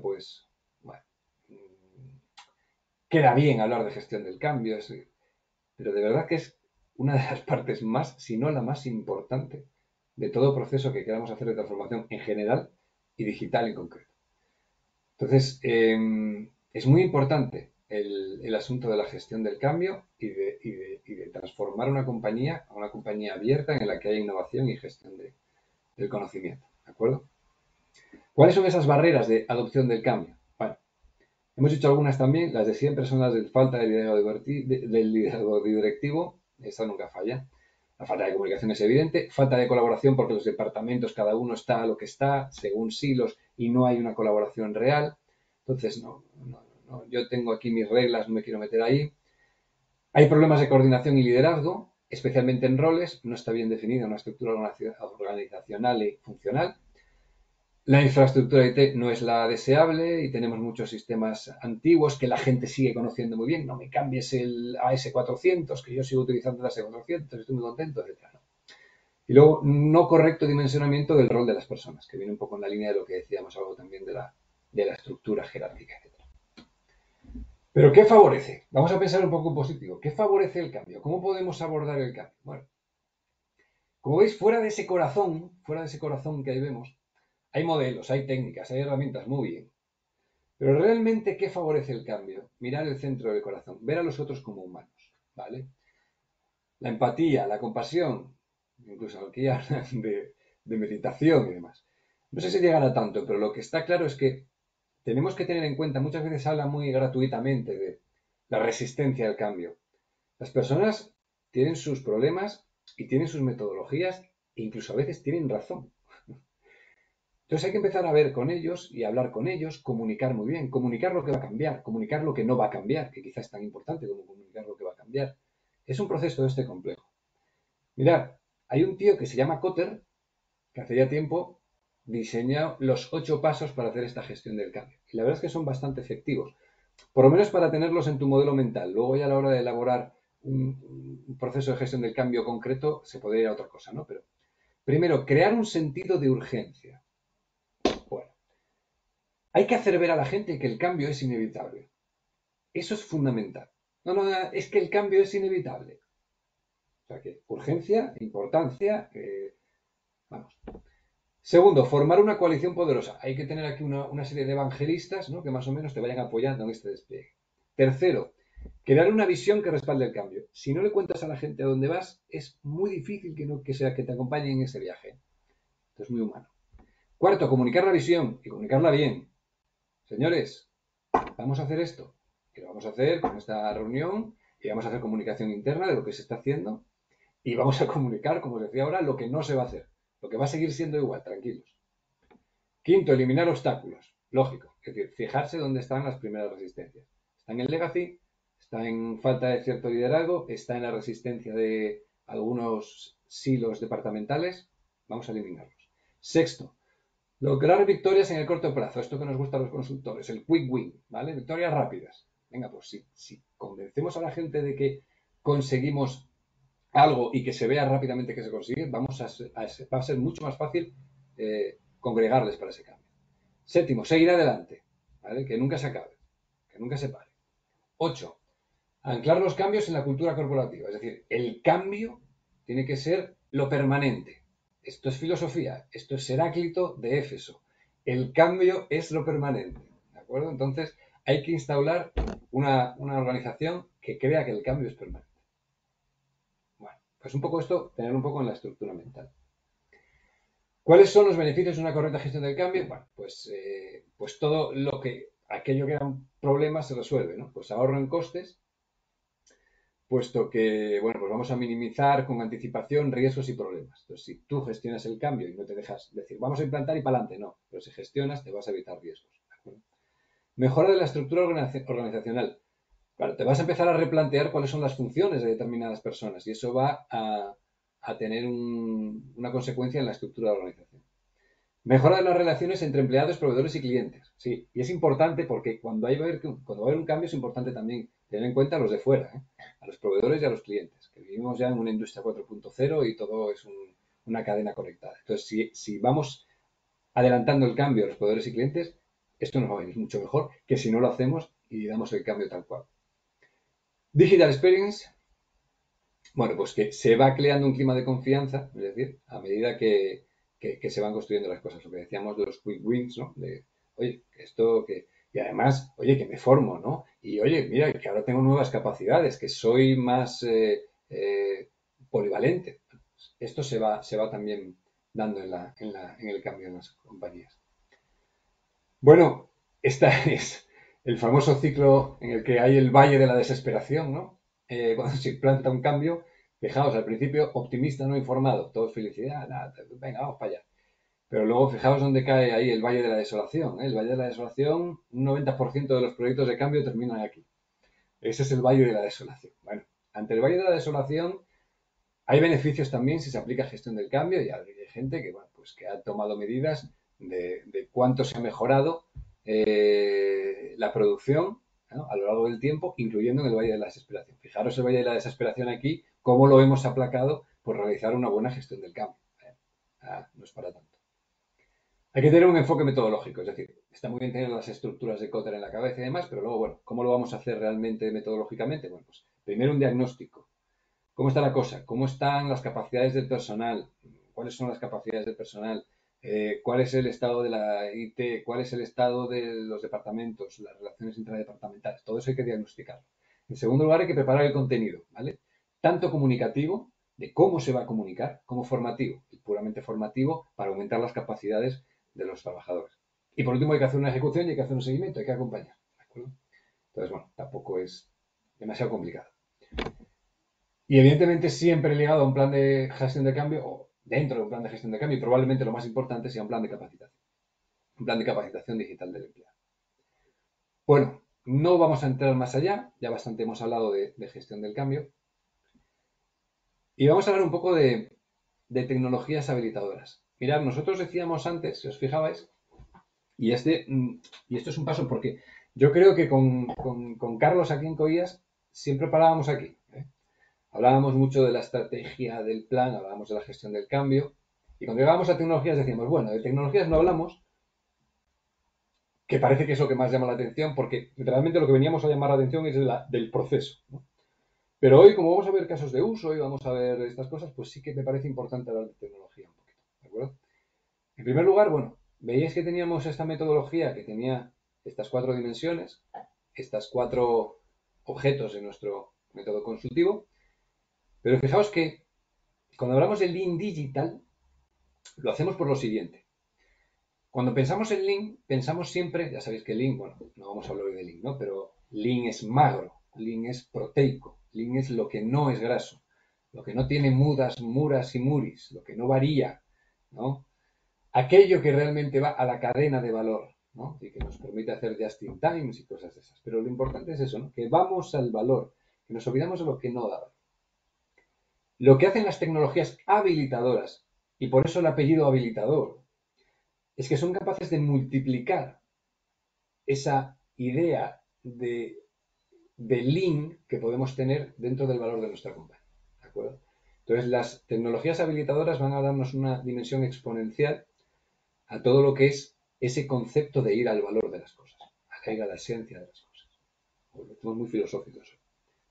queda bien hablar de gestión del cambio, pero de verdad que es una de las partes más, si no la más importante, de todo proceso que queramos hacer de transformación en general y digital en concreto. Entonces, es muy importante el asunto de la gestión del cambio y de transformar una compañía a una compañía abierta en la que haya innovación y gestión del conocimiento. ¿De acuerdo? ¿Cuáles son esas barreras de adopción del cambio? Bueno, hemos dicho algunas también, las de siempre son las de falta de liderazgo directivo, esta nunca falla. La falta de comunicación es evidente, falta de colaboración porque los departamentos, cada uno está a lo que está, según silos, y no hay una colaboración real. Entonces, no, yo tengo aquí mis reglas, no me quiero meter ahí. Hay problemas de coordinación y liderazgo, especialmente en roles, no está bien definida una estructura organizacional y funcional. La infraestructura IT no es la deseable y tenemos muchos sistemas antiguos que la gente sigue conociendo muy bien. No me cambies el AS400, que yo sigo utilizando el AS400, estoy muy contento, etc. Y luego, no correcto dimensionamiento del rol de las personas, que viene un poco en la línea de lo que decíamos, algo también de la estructura jerárquica, etc. ¿Pero qué favorece? Vamos a pensar un poco en positivo. ¿Qué favorece el cambio? ¿Cómo podemos abordar el cambio? Bueno, como veis, fuera de ese corazón que ahí vemos, hay modelos, hay técnicas, hay herramientas, muy bien. Pero realmente, ¿qué favorece el cambio? Mirar el centro del corazón, ver a los otros como humanos, ¿vale? La empatía, la compasión, incluso aquí hablan de meditación y demás. No sé si llegará tanto, pero lo que está claro es que tenemos que tener en cuenta, muchas veces se habla muy gratuitamente de la resistencia al cambio. Las personas tienen sus problemas y tienen sus metodologías e incluso a veces tienen razón. Entonces hay que empezar a ver con ellos y hablar con ellos, comunicar muy bien, comunicar lo que va a cambiar, comunicar lo que no va a cambiar, que quizás es tan importante como comunicar lo que va a cambiar. Es un proceso de este complejo. Mirad, hay un tío que se llama Kotter, que hace ya tiempo diseñó los 8 pasos para hacer esta gestión del cambio. Y la verdad es que son bastante efectivos, por lo menos para tenerlos en tu modelo mental. Luego ya a la hora de elaborar un proceso de gestión del cambio concreto se puede ir a otra cosa, ¿no? Pero primero, crear un sentido de urgencia. Bueno, hay que hacer ver a la gente que el cambio es inevitable. Eso es fundamental. No, es que el cambio es inevitable. O sea que urgencia, importancia, vamos. Segundo, formar una coalición poderosa. Hay que tener aquí una serie de evangelistas, ¿no?, que más o menos te vayan apoyando en este despliegue. Tercero, crear una visión que respalde el cambio. Si no le cuentas a la gente a dónde vas, es muy difícil que te acompañe en ese viaje. Esto es muy humano. Cuarto, comunicar la visión y comunicarla bien. Señores, vamos a hacer esto, que lo vamos a hacer con esta reunión y vamos a hacer comunicación interna de lo que se está haciendo y vamos a comunicar, como os decía ahora, lo que no se va a hacer, lo que va a seguir siendo igual, tranquilos. Quinto, eliminar obstáculos, lógico, es decir, fijarse dónde están las primeras resistencias. Está en el legacy, está en falta de cierto liderazgo, está en la resistencia de algunos silos departamentales, vamos a eliminarlos. Sexto, lograr victorias en el corto plazo, esto que nos gusta a los consultores, el quick win, ¿vale? Victorias rápidas. Venga, pues si convencemos a la gente de que conseguimos algo y que se vea rápidamente que se consigue, va a ser mucho más fácil congregarles para ese cambio. Séptimo, seguir adelante, ¿vale? Que nunca se acabe, que nunca se pare. 8, Anclar los cambios en la cultura corporativa. Es decir, el cambio tiene que ser lo permanente. Esto es filosofía. Esto es Heráclito de Éfeso. El cambio es lo permanente. ¿De acuerdo? Entonces, hay que instaurar una organización que crea que el cambio es permanente. Bueno, pues un poco esto, tener un poco en la estructura mental. ¿Cuáles son los beneficios de una correcta gestión del cambio? Bueno, pues todo aquello que eran problemas se resuelve, ¿no? Pues ahorro en costes, puesto que, bueno, pues vamos a minimizar con anticipación riesgos y problemas. Entonces, si tú gestionas el cambio y no te dejas decir, vamos a implantar y para adelante, no. Pero si gestionas, te vas a evitar riesgos. ¿De acuerdo? Mejora de la estructura organizacional. Claro, te vas a empezar a replantear cuáles son las funciones de determinadas personas y eso va a tener una consecuencia en la estructura de la organización. Mejora de las relaciones entre empleados, proveedores y clientes. Sí, y es importante porque cuando va a haber un cambio es importante también tener en cuenta a los de fuera, a los proveedores y a los clientes, que vivimos ya en una industria 4.0 y todo es una cadena conectada. Entonces, si vamos adelantando el cambio a los proveedores y clientes, esto nos va a venir mucho mejor que si no lo hacemos y damos el cambio tal cual. Digital Experience, bueno, pues que se va creando un clima de confianza, es decir, a medida que se van construyendo las cosas. Lo que decíamos de los quick wins, ¿no? De, oye, y además, oye, que me formo, ¿no? Y oye, mira, que ahora tengo nuevas capacidades, que soy más polivalente. Esto se va también dando en el cambio en las compañías. Bueno, este es el famoso ciclo en el que hay el valle de la desesperación, ¿no? Cuando se implanta un cambio, fijaos, al principio optimista, no informado, todo es felicidad, nada, venga, vamos para allá. Pero luego fijaos dónde cae ahí el valle de la desolación, ¿eh? El valle de la desolación, un 90% de los proyectos de cambio terminan aquí. Ese es el valle de la desolación. Bueno, ante el valle de la desolación hay beneficios también si se aplica gestión del cambio y hay gente que, bueno, pues que ha tomado medidas de cuánto se ha mejorado la producción, ¿no? A lo largo del tiempo, incluyendo en el Valle de la Desesperación. Fijaros el Valle de la Desesperación aquí, cómo lo hemos aplacado por realizar una buena gestión del cambio. No es para tanto. Hay que tener un enfoque metodológico, es decir, está muy bien tener las estructuras de Kotter en la cabeza y demás, pero luego, bueno, ¿cómo lo vamos a hacer realmente metodológicamente? Bueno, pues primero un diagnóstico. ¿Cómo está la cosa? ¿Cómo están las capacidades del personal? ¿Cuáles son las capacidades del personal? ¿Cuál es el estado de la IT? ¿Cuál es el estado de los departamentos? Las relaciones intradepartamentales. Todo eso hay que diagnosticarlo. En segundo lugar, hay que preparar el contenido, ¿vale? Tanto comunicativo, de cómo se va a comunicar, como formativo, y puramente formativo para aumentar las capacidades de los trabajadores. Y por último, hay que hacer una ejecución y hay que hacer un seguimiento, hay que acompañar. ¿De acuerdo? Entonces, bueno, tampoco es demasiado complicado. Y evidentemente siempre ligado a un plan de gestión de cambio o dentro de un plan de gestión de cambio y probablemente lo más importante sea un plan de capacitación. Un plan de capacitación digital del empleado. Bueno, no vamos a entrar más allá, ya bastante hemos hablado de gestión del cambio. Y vamos a hablar un poco de tecnologías habilitadoras. Mirad, nosotros decíamos antes, si os fijabais, y esto es un paso porque yo creo que con Carlos aquí en Coías siempre parábamos aquí. Hablábamos mucho de la estrategia del plan, hablábamos de la gestión del cambio, y cuando llegábamos a tecnologías decíamos, bueno, de tecnologías no hablamos, que parece que es lo que más llama la atención, porque realmente lo que veníamos a llamar la atención es del proceso, ¿no? Pero hoy, como vamos a ver casos de uso y vamos a ver estas cosas, pues sí que me parece importante hablar de tecnología un poquito, ¿de acuerdo? En primer lugar, bueno, veíais que teníamos esta metodología que tenía estas 4 dimensiones, estas 4 objetos en nuestro método consultivo, pero fijaos que cuando hablamos de Lean Digital, lo hacemos por lo siguiente. Cuando pensamos en Lean, pensamos siempre, ya sabéis que Lean, bueno, no vamos a hablar hoy de Lean, ¿no? Pero Lean es magro, Lean es proteico, Lean es lo que no es graso, lo que no tiene muras y muris, lo que no varía, ¿no? Aquello que realmente va a la cadena de valor, ¿no? Y que nos permite hacer just in times y cosas de esas. Pero lo importante es eso, ¿no? Que vamos al valor, que nos olvidamos de lo que no da valor. Lo que hacen las tecnologías habilitadoras, y por eso el apellido habilitador, es que son capaces de multiplicar esa idea de Lean que podemos tener dentro del valor de nuestra compañía. ¿De acuerdo? Entonces, las tecnologías habilitadoras van a darnos una dimensión exponencial a todo lo que es ese concepto de ir al valor de las cosas, a ir a la esencia de las cosas. Estamos muy filosóficos.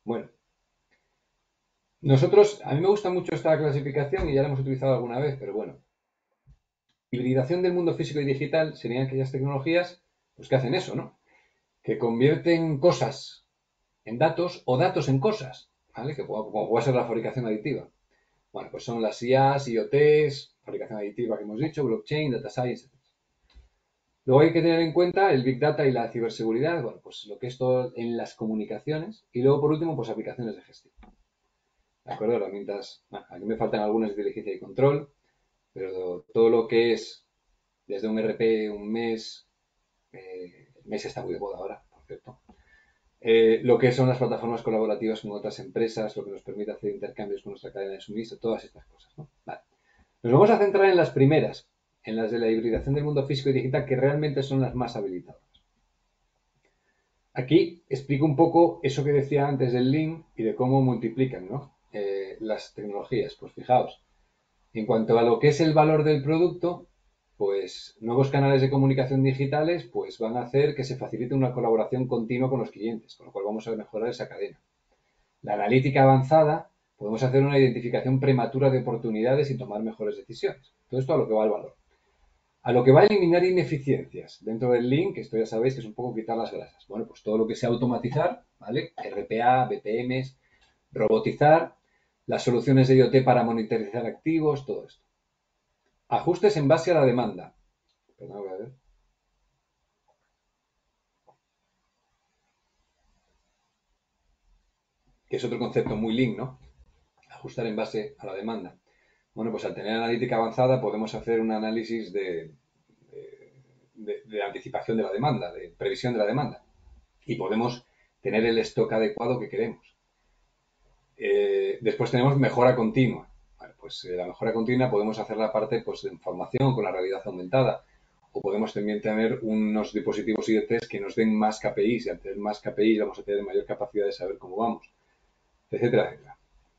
Bueno, nosotros, a mí me gusta mucho esta clasificación y ya la hemos utilizado alguna vez, pero bueno, hibridación del mundo físico y digital serían aquellas tecnologías pues, que hacen eso, ¿no? Que convierten cosas en datos o datos en cosas, ¿vale? Como puede ser la fabricación aditiva. Bueno, pues son las IAs, IoTs, fabricación aditiva que hemos dicho, blockchain, data science, etc. Luego hay que tener en cuenta el Big Data y la ciberseguridad, bueno, pues lo que es todo en las comunicaciones. Y luego, por último, pues aplicaciones de gestión. ¿De acuerdo? Herramientas, bueno, aquí me faltan algunas de inteligencia y control, pero todo lo que es desde un RP, un MES, MES está muy de moda ahora, por cierto. Lo que son las plataformas colaborativas con otras empresas, lo que nos permite hacer intercambios con nuestra cadena de suministro, todas estas cosas, ¿no? Vale. Nos vamos a centrar en las primeras, en las de la hibridación del mundo físico y digital, que realmente son las más habilitadas. Aquí explico un poco eso que decía antes del link y de cómo multiplican, ¿no? Las tecnologías. Pues fijaos, en cuanto a lo que es el valor del producto, pues nuevos canales de comunicación digitales pues van a hacer que se facilite una colaboración continua con los clientes, con lo cual vamos a mejorar esa cadena. La analítica avanzada, podemos hacer una identificación prematura de oportunidades y tomar mejores decisiones. Todo esto a lo que va el valor. A lo que va a eliminar ineficiencias. Dentro del link, esto ya sabéis que es un poco quitar las grasas. Bueno, pues todo lo que sea automatizar, ¿vale? RPA, BPMs, robotizar, las soluciones de IoT para monitorizar activos, todo esto. Ajustes en base a la demanda. Perdón, voy a ver. Que es otro concepto muy lean, ¿no? Ajustar en base a la demanda. Bueno, pues al tener analítica avanzada podemos hacer un análisis de anticipación de la demanda, de previsión de la demanda. Y podemos tener el stock adecuado que queremos. Después tenemos mejora continua. Bueno, pues la mejora continua podemos hacer la parte pues, de información con la realidad aumentada. O podemos también tener unos dispositivos IoT que nos den más KPIs. Y al tener más KPIs vamos a tener mayor capacidad de saber cómo vamos, etcétera, etcétera.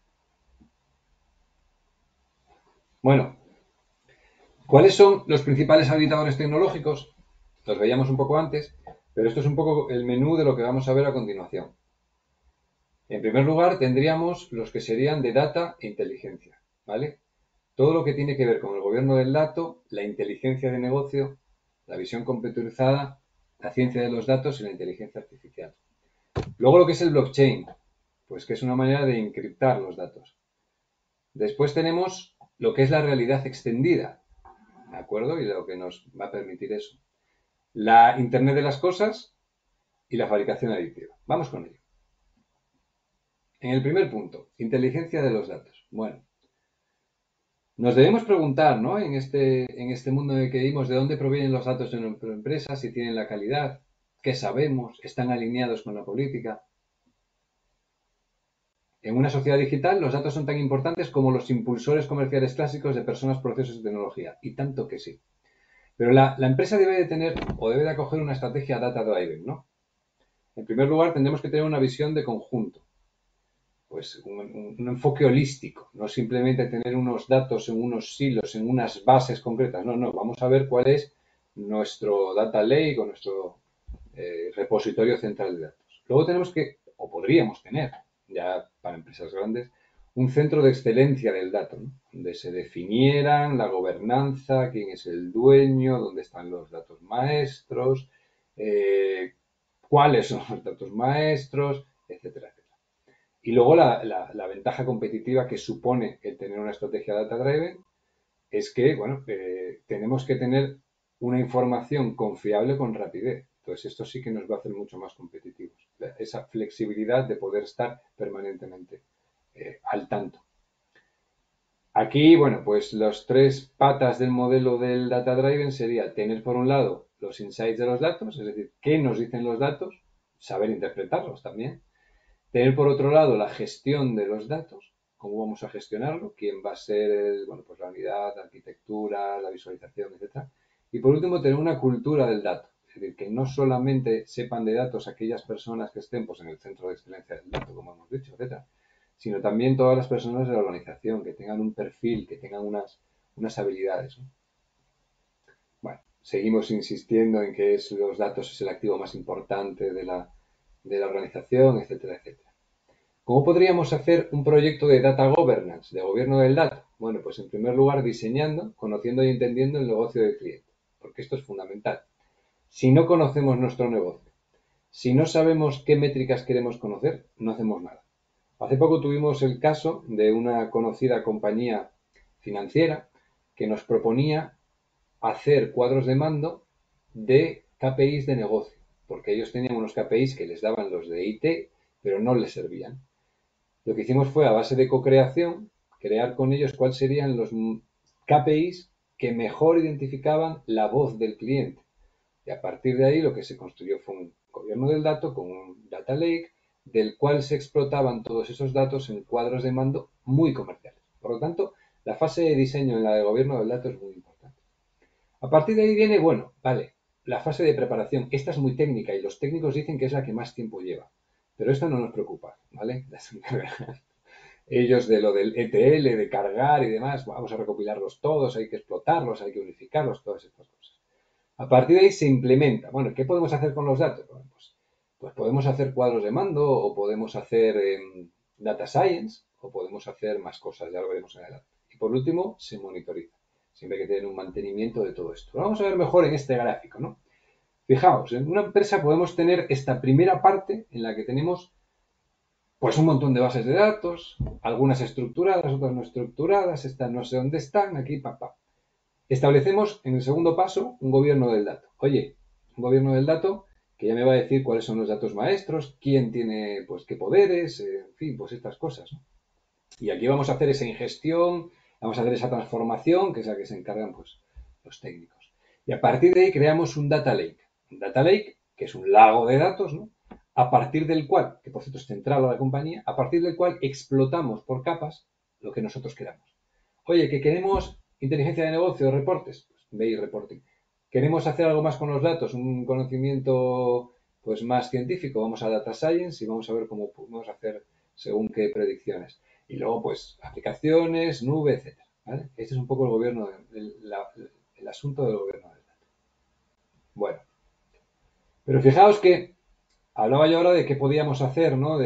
Bueno, ¿cuáles son los principales habilitadores tecnológicos? Los veíamos un poco antes, pero esto es un poco el menú de lo que vamos a ver a continuación. En primer lugar, tendríamos los que serían de data e inteligencia, ¿vale? Todo lo que tiene que ver con el gobierno del dato, la inteligencia de negocio, la visión computerizada, la ciencia de los datos y la inteligencia artificial. Luego lo que es el blockchain, pues que es una manera de encriptar los datos. Después tenemos lo que es la realidad extendida, ¿de acuerdo? Y lo que nos va a permitir eso. La Internet de las cosas y la fabricación aditiva. Vamos con ello. En el primer punto, inteligencia de los datos. Bueno, nos debemos preguntar, ¿no? En este mundo en el que vivimos, ¿de dónde provienen los datos de nuestra empresa? Si tienen la calidad, qué sabemos, están alineados con la política. En una sociedad digital, los datos son tan importantes como los impulsores comerciales clásicos de personas, procesos y tecnología. Y tanto que sí. Pero la empresa debe de tener o debe de acoger una estrategia data-driven, ¿no? En primer lugar, tendremos que tener una visión de conjunto. Pues un enfoque holístico, no simplemente tener unos datos en unos silos, en unas bases concretas, no, vamos a ver cuál es nuestro data lake o nuestro repositorio central de datos. Luego tenemos que, o podríamos tener, ya para empresas grandes, un centro de excelencia del dato, ¿no? Donde se definieran la gobernanza, quién es el dueño, dónde están los datos maestros, cuáles son los datos maestros, etcétera, etcétera. Y luego la ventaja competitiva que supone el tener una estrategia data-driven es que, bueno, tenemos que tener una información confiable con rapidez. Entonces, esto sí que nos va a hacer mucho más competitivos. Esa flexibilidad de poder estar permanentemente al tanto. Aquí, bueno, pues las tres patas del modelo del data-driven sería tener, por un lado, los insights de los datos, es decir, qué nos dicen los datos, saber interpretarlos también. Tener, por otro lado, la gestión de los datos, cómo vamos a gestionarlo, quién va a ser bueno, pues la unidad, la arquitectura, la visualización, etcétera. Y por último, tener una cultura del dato, es decir, que no solamente sepan de datos aquellas personas que estén pues, en el centro de excelencia del dato, como hemos dicho, etcétera, sino también todas las personas de la organización, que tengan un perfil, que tengan unas habilidades, ¿no? Bueno, seguimos insistiendo en que los datos es el activo más importante de la organización, etcétera, etcétera. ¿Cómo podríamos hacer un proyecto de data governance, de gobierno del dato? Bueno, pues en primer lugar diseñando, conociendo y entendiendo el negocio del cliente, porque esto es fundamental. Si no conocemos nuestro negocio, si no sabemos qué métricas queremos conocer, no hacemos nada. Hace poco tuvimos el caso de una conocida compañía financiera que nos proponía hacer cuadros de mando de KPIs de negocio, porque ellos tenían unos KPIs que les daban los de IT, pero no les servían. Lo que hicimos fue, a base de co-creación, crear con ellos cuáles serían los KPIs que mejor identificaban la voz del cliente. Y a partir de ahí lo que se construyó fue un gobierno del dato con un data lake del cual se explotaban todos esos datos en cuadros de mando muy comerciales. Por lo tanto, la fase de diseño en la de gobierno del dato es muy importante. A partir de ahí viene, bueno, vale, la fase de preparación. Esta es muy técnica y los técnicos dicen que es la que más tiempo lleva. Pero esto no nos preocupa, ¿vale? Ellos de lo del ETL, de cargar y demás, vamos a recopilarlos todos, hay que explotarlos, hay que unificarlos, todas estas cosas. A partir de ahí se implementa. Bueno, ¿qué podemos hacer con los datos? Bueno, pues podemos hacer cuadros de mando o podemos hacer data science o podemos hacer más cosas, ya lo veremos en adelante. Y por último, se monitoriza. Siempre hay que tener un mantenimiento de todo esto. Lo vamos a ver mejor en este gráfico, ¿no? Fijaos, en una empresa podemos tener esta primera parte en la que tenemos pues un montón de bases de datos, algunas estructuradas, otras no estructuradas, estas no sé dónde están, aquí, papá. Establecemos en el segundo paso un gobierno del dato. Oye, un gobierno del dato que ya me va a decir cuáles son los datos maestros, quién tiene pues qué poderes, en fin, pues estas cosas, ¿no? Y aquí vamos a hacer esa ingestión, vamos a hacer esa transformación, que es la que se encargan pues los técnicos. Y a partir de ahí creamos un data lake. Un data lake, que es un lago de datos, ¿no? A partir del cual, que por cierto es central a la compañía, a partir del cual explotamos por capas lo que nosotros queramos. Oye, que queremos inteligencia de negocio, reportes, pues BI reporting. Queremos hacer algo más con los datos, un conocimiento pues más científico, vamos a data science y vamos a ver cómo podemos hacer según qué predicciones. Y luego pues aplicaciones, nube, etcétera, ¿vale? Este es un poco el gobierno, el asunto del gobierno del dato. Bueno, pero fijaos que hablaba yo ahora de qué podíamos hacer, ¿no?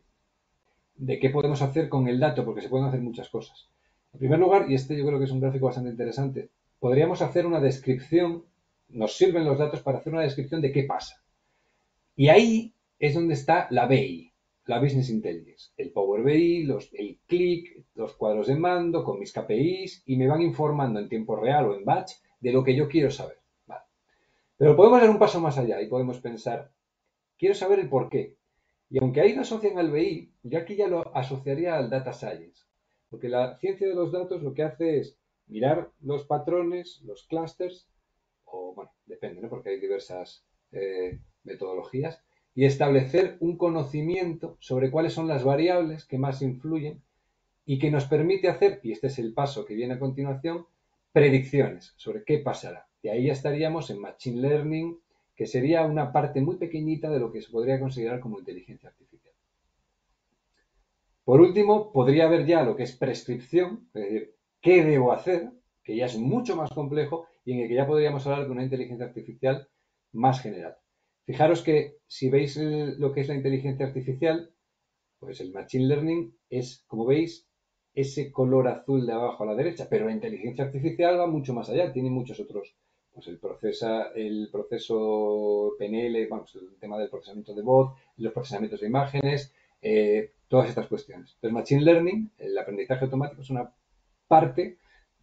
De qué podemos hacer con el dato, porque se pueden hacer muchas cosas. En primer lugar, y este yo creo que es un gráfico bastante interesante, podríamos hacer una descripción, nos sirven los datos para hacer una descripción de qué pasa. Y ahí es donde está la BI, la Business Intelligence, el Power BI, el click, los cuadros de mando con mis KPIs y me van informando en tiempo real o en batch de lo que yo quiero saber. Vale. Pero podemos dar un paso más allá y podemos pensar, quiero saber el por qué. Y aunque ahí lo asocian al BI, yo aquí ya lo asociaría al Data Science. Porque la ciencia de los datos lo que hace es mirar los patrones, los clusters, o bueno, depende, ¿no? Porque hay diversas metodologías, y establecer un conocimiento sobre cuáles son las variables que más influyen y que nos permite hacer, y este es el paso que viene a continuación, predicciones sobre qué pasará. Y ahí ya estaríamos en Machine Learning, que sería una parte muy pequeñita de lo que se podría considerar como inteligencia artificial. Por último, podría haber ya lo que es prescripción, es decir, qué debo hacer, que ya es mucho más complejo y en el que ya podríamos hablar de una inteligencia artificial más general. Fijaros que si veis lo que es la inteligencia artificial, pues el Machine Learning es, como veis, ese color azul de abajo a la derecha, pero la inteligencia artificial va mucho más allá, tiene muchos otros, pues el proceso PNL, vamos, el tema del procesamiento de voz, los procesamientos de imágenes, todas estas cuestiones. Entonces, Machine Learning, el aprendizaje automático, es una parte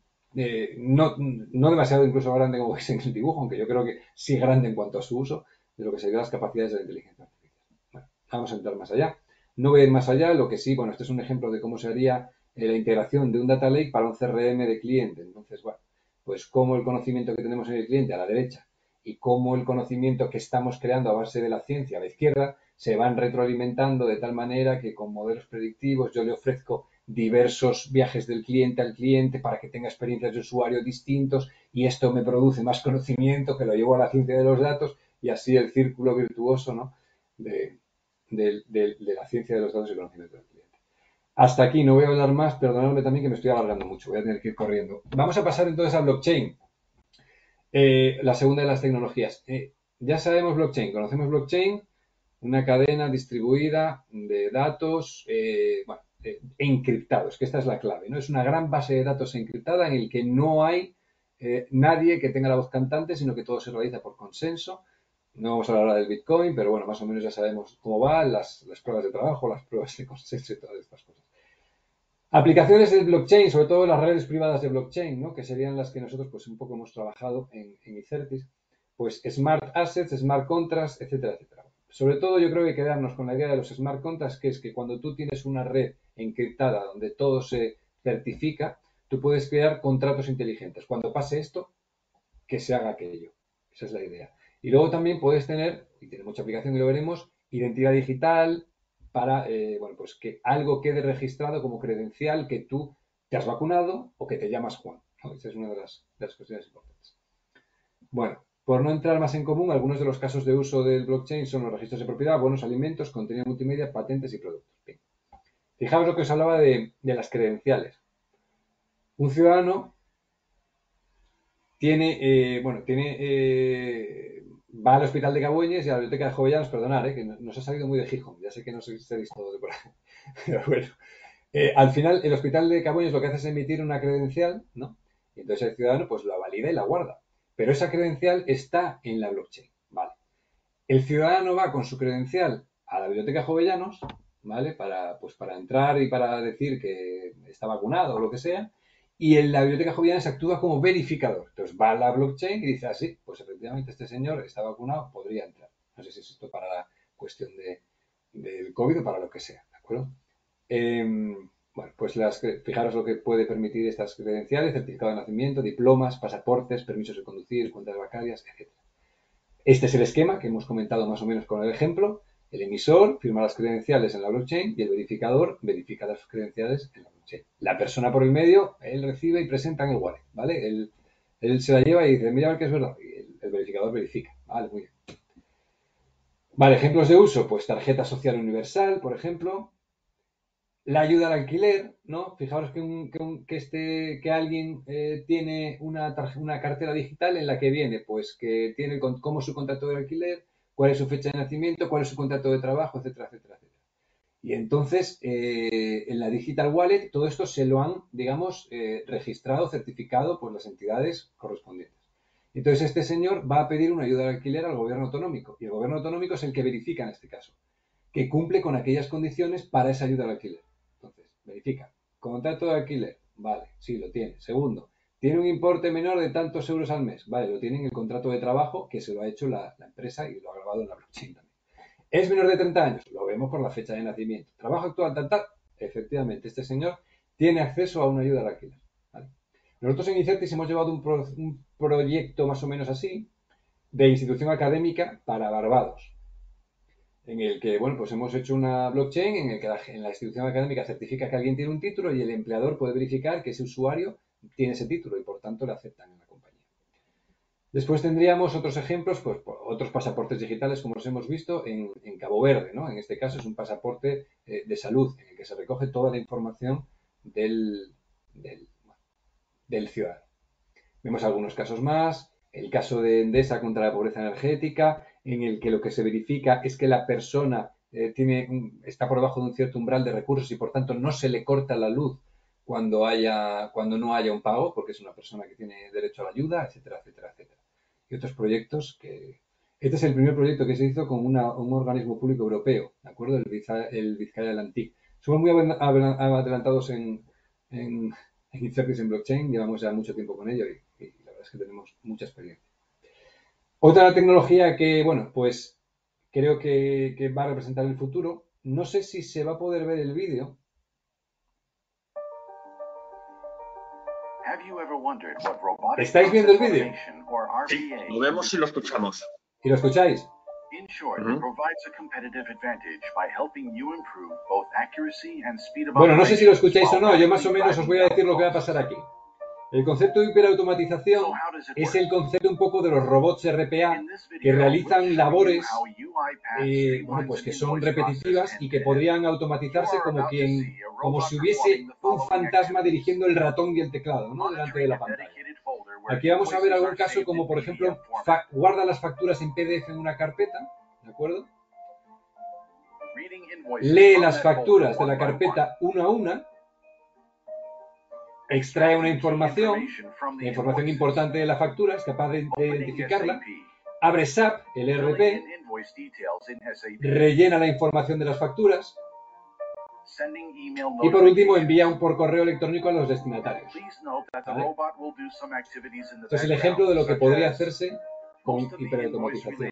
no demasiado incluso grande como veis en el dibujo, aunque yo creo que sí grande en cuanto a su uso, de lo que serían las capacidades de la inteligencia artificial. Bueno, vamos a entrar más allá. No voy a ir más allá, lo que sí, bueno, este es un ejemplo de cómo se haría la integración de un data lake para un CRM de cliente. Entonces, bueno, pues cómo el conocimiento que tenemos en el cliente a la derecha y cómo el conocimiento que estamos creando a base de la ciencia a la izquierda se van retroalimentando de tal manera que con modelos predictivos yo le ofrezco diversos viajes del cliente al cliente para que tenga experiencias de usuario distintos y esto me produce más conocimiento que lo llevo a la ciencia de los datos y así el círculo virtuoso, ¿no? de la ciencia de los datos y conocimiento del cliente. Hasta aquí, no voy a hablar más, perdonadme también que me estoy alargando mucho, voy a tener que ir corriendo. Vamos a pasar entonces a blockchain, la segunda de las tecnologías. Ya sabemos blockchain, conocemos blockchain, una cadena distribuida de datos encriptados, que esta es la clave, ¿no? Es una gran base de datos encriptada en el que no hay nadie que tenga la voz cantante, sino que todo se realiza por consenso. No vamos a hablar ahora del Bitcoin, pero bueno, más o menos ya sabemos cómo van las pruebas de trabajo, las pruebas de consenso y todas estas cosas. Aplicaciones del blockchain, sobre todo las redes privadas de blockchain, ¿no? Que serían las que nosotros pues un poco hemos trabajado en Icertis, pues smart assets, smart contracts, etcétera, etcétera. Sobre todo yo creo que quedarnos con la idea de los smart contracts, que es que cuando tú tienes una red encriptada donde todo se certifica, tú puedes crear contratos inteligentes. Cuando pase esto, que se haga aquello. Esa es la idea. Y luego también puedes tener, y tiene mucha aplicación y lo veremos, identidad digital para, pues que algo quede registrado como credencial que tú te has vacunado o que te llamas Juan, ¿no? Esa es una de las cuestiones importantes. Bueno, por no entrar más en común, algunos de los casos de uso del blockchain son los registros de propiedad, bonos, alimentos, contenido multimedia, patentes y productos. Bien. Fijaos lo que os hablaba de las credenciales. Un ciudadano va al Hospital de Cabueñes y a la Biblioteca de Jovellanos, perdonad, que nos ha salido muy de Gijón, ya sé que no sois todo de por ahí, pero bueno. Al final, el Hospital de Cabueñes lo que hace es emitir una credencial, ¿no? Y entonces el ciudadano pues la valida y la guarda. Pero esa credencial está en la blockchain, ¿vale? El ciudadano va con su credencial a la Biblioteca de Jovellanos, ¿vale? Para entrar y para decir que está vacunado o lo que sea. Y en la Biblioteca Jovellanos actúa como verificador. Entonces va a la blockchain y dice, sí, pues efectivamente este señor está vacunado, podría entrar. No sé si es esto para la cuestión del COVID o para lo que sea, ¿de acuerdo? Pues fijaros lo que puede permitir estas credenciales: certificado de nacimiento, diplomas, pasaportes, permisos de conducir, cuentas bancarias, etc. Este es el esquema que hemos comentado más o menos con el ejemplo. El emisor firma las credenciales en la blockchain y el verificador verifica las credenciales en la blockchain. La persona por el medio, él recibe y presenta en el wallet, ¿vale? Él se la lleva y dice, mira a ver que es verdad. Y el verificador verifica, ¿vale? Muy bien. Vale, ejemplos de uso, pues tarjeta social universal, por ejemplo. La ayuda al alquiler, ¿no? Fijaros que alguien tiene una cartera digital en la que viene, pues que tiene cómo es su contrato de alquiler, cuál es su fecha de nacimiento, cuál es su contrato de trabajo, etcétera, etcétera, etcétera. Y entonces, en la Digital Wallet, todo esto se lo han, digamos, registrado, certificado por las entidades correspondientes. Entonces, este señor va a pedir una ayuda al alquiler al gobierno autonómico, y el gobierno autonómico es el que verifica en este caso, que cumple con aquellas condiciones para esa ayuda al alquiler. Entonces, verifica. Contrato de alquiler. Vale, sí, lo tiene. Segundo, tiene un importe menor de tantos euros al mes. Vale, lo tiene en el contrato de trabajo que se lo ha hecho la empresa y lo ha grabado en la blockchain también. ¿Es menor de 30 años? Lo vemos por la fecha de nacimiento. ¿Trabajo actual, tal? Efectivamente, este señor tiene acceso a una ayuda al alquiler. ¿Vale? Nosotros en Icertis hemos llevado un proyecto más o menos así de institución académica para Barbados, en el que, pues hemos hecho una blockchain en el que la institución académica certifica que alguien tiene un título y el empleador puede verificar que ese usuario tiene ese título y por tanto le aceptan en la compañía. Después tendríamos otros ejemplos, pues otros pasaportes digitales como los hemos visto en Cabo Verde, ¿no? En este caso es un pasaporte de salud en el que se recoge toda la información del ciudadano. Vemos algunos casos más. El caso de Endesa contra la pobreza energética, en el que lo que se verifica es que la persona está por debajo de un cierto umbral de recursos y por tanto no se le corta la luz cuando no haya un pago, porque es una persona que tiene derecho a la ayuda, etcétera, etcétera, etcétera. Y otros proyectos que... Este es el primer proyecto que se hizo con un organismo público europeo, ¿de acuerdo? El Vizcaya Atlantic. Somos muy adelantados en Icertis en blockchain, llevamos ya mucho tiempo con ello y la verdad es que tenemos mucha experiencia. Otra tecnología que, pues creo que va a representar el futuro, no sé si se va a poder ver el vídeo. ¿Estáis viendo el vídeo? Sí, lo vemos y lo escuchamos. ¿Y lo escucháis? Bueno, no sé si lo escucháis o no, yo más o menos os voy a decir lo que va a pasar aquí. El concepto de hiperautomatización es el concepto un poco de los robots RPA que realizan labores pues que son repetitivas y que podrían automatizarse como si hubiese un fantasma dirigiendo el ratón y el teclado, ¿no? Delante de la pantalla. Aquí vamos a ver algún caso como, por ejemplo, guarda las facturas en PDF en una carpeta, ¿de acuerdo? lee las facturas de la carpeta una a una, extrae una información, la información importante de la factura, es capaz de identificarla, abre SAP, el ERP, rellena la información de las facturas y por último envía por correo electrónico a los destinatarios. ¿Vale? Este es el ejemplo de lo que podría hacerse con hiperautomatización.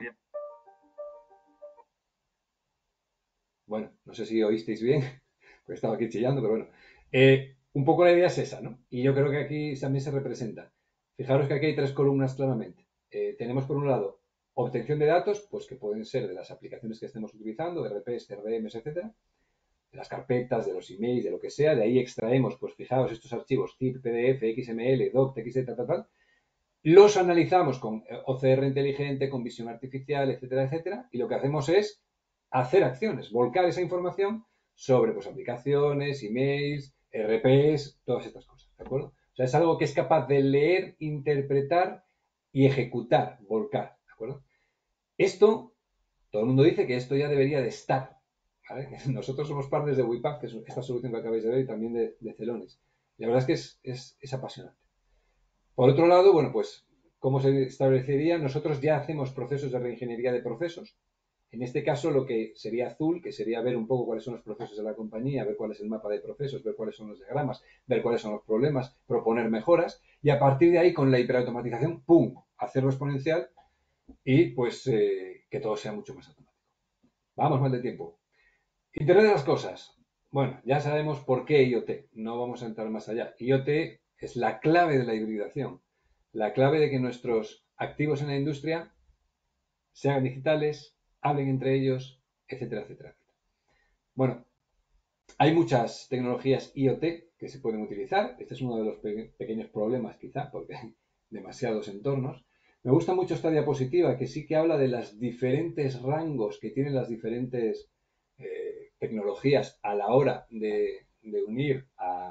Bueno, no sé si oísteis bien, porque estaba aquí chillando, pero bueno. Un poco la idea es esa, ¿no? Y yo creo que aquí también se representa. Fijaros que aquí hay tres columnas claramente. Tenemos por un lado obtención de datos, pues que pueden ser de las aplicaciones que estemos utilizando, RPs, CRMs, etcétera, de las carpetas, de los emails, de lo que sea. De ahí extraemos, pues fijaos, estos archivos ZIP, PDF, XML, DOC, TXT, tal. Los analizamos con OCR inteligente, con visión artificial, etcétera, etcétera. Y lo que hacemos es hacer acciones, volcar esa información sobre pues, aplicaciones, emails, RPs, todas estas cosas, ¿de acuerdo? O sea, es algo que es capaz de leer, interpretar y ejecutar, volcar, ¿de acuerdo? Esto, todo el mundo dice que esto ya debería de estar, ¿vale? Nosotros somos partners de WIPAP, que es esta solución que acabáis de ver, y también de Celones. La verdad es que es apasionante. Por otro lado, bueno, pues, ¿cómo se establecería? Nosotros ya hacemos procesos de reingeniería de procesos. En este caso, lo que sería azul, que sería ver un poco cuáles son los procesos de la compañía, ver cuál es el mapa de procesos, ver cuáles son los diagramas, ver cuáles son los problemas, proponer mejoras y a partir de ahí, con la hiperautomatización, ¡pum!, hacerlo exponencial y pues que todo sea mucho más automático. Vamos mal de tiempo. Internet de las cosas. Bueno, ya sabemos por qué IoT. No vamos a entrar más allá. IoT es la clave de la hibridación. La clave de que nuestros activos en la industria sean digitales, hablen entre ellos, etcétera, etcétera. Bueno, hay muchas tecnologías IoT que se pueden utilizar. Este es uno de los pequeños problemas, quizá, porque hay demasiados entornos. Me gusta mucho esta diapositiva que sí que habla de los diferentes rangos que tienen las diferentes tecnologías a la hora de unir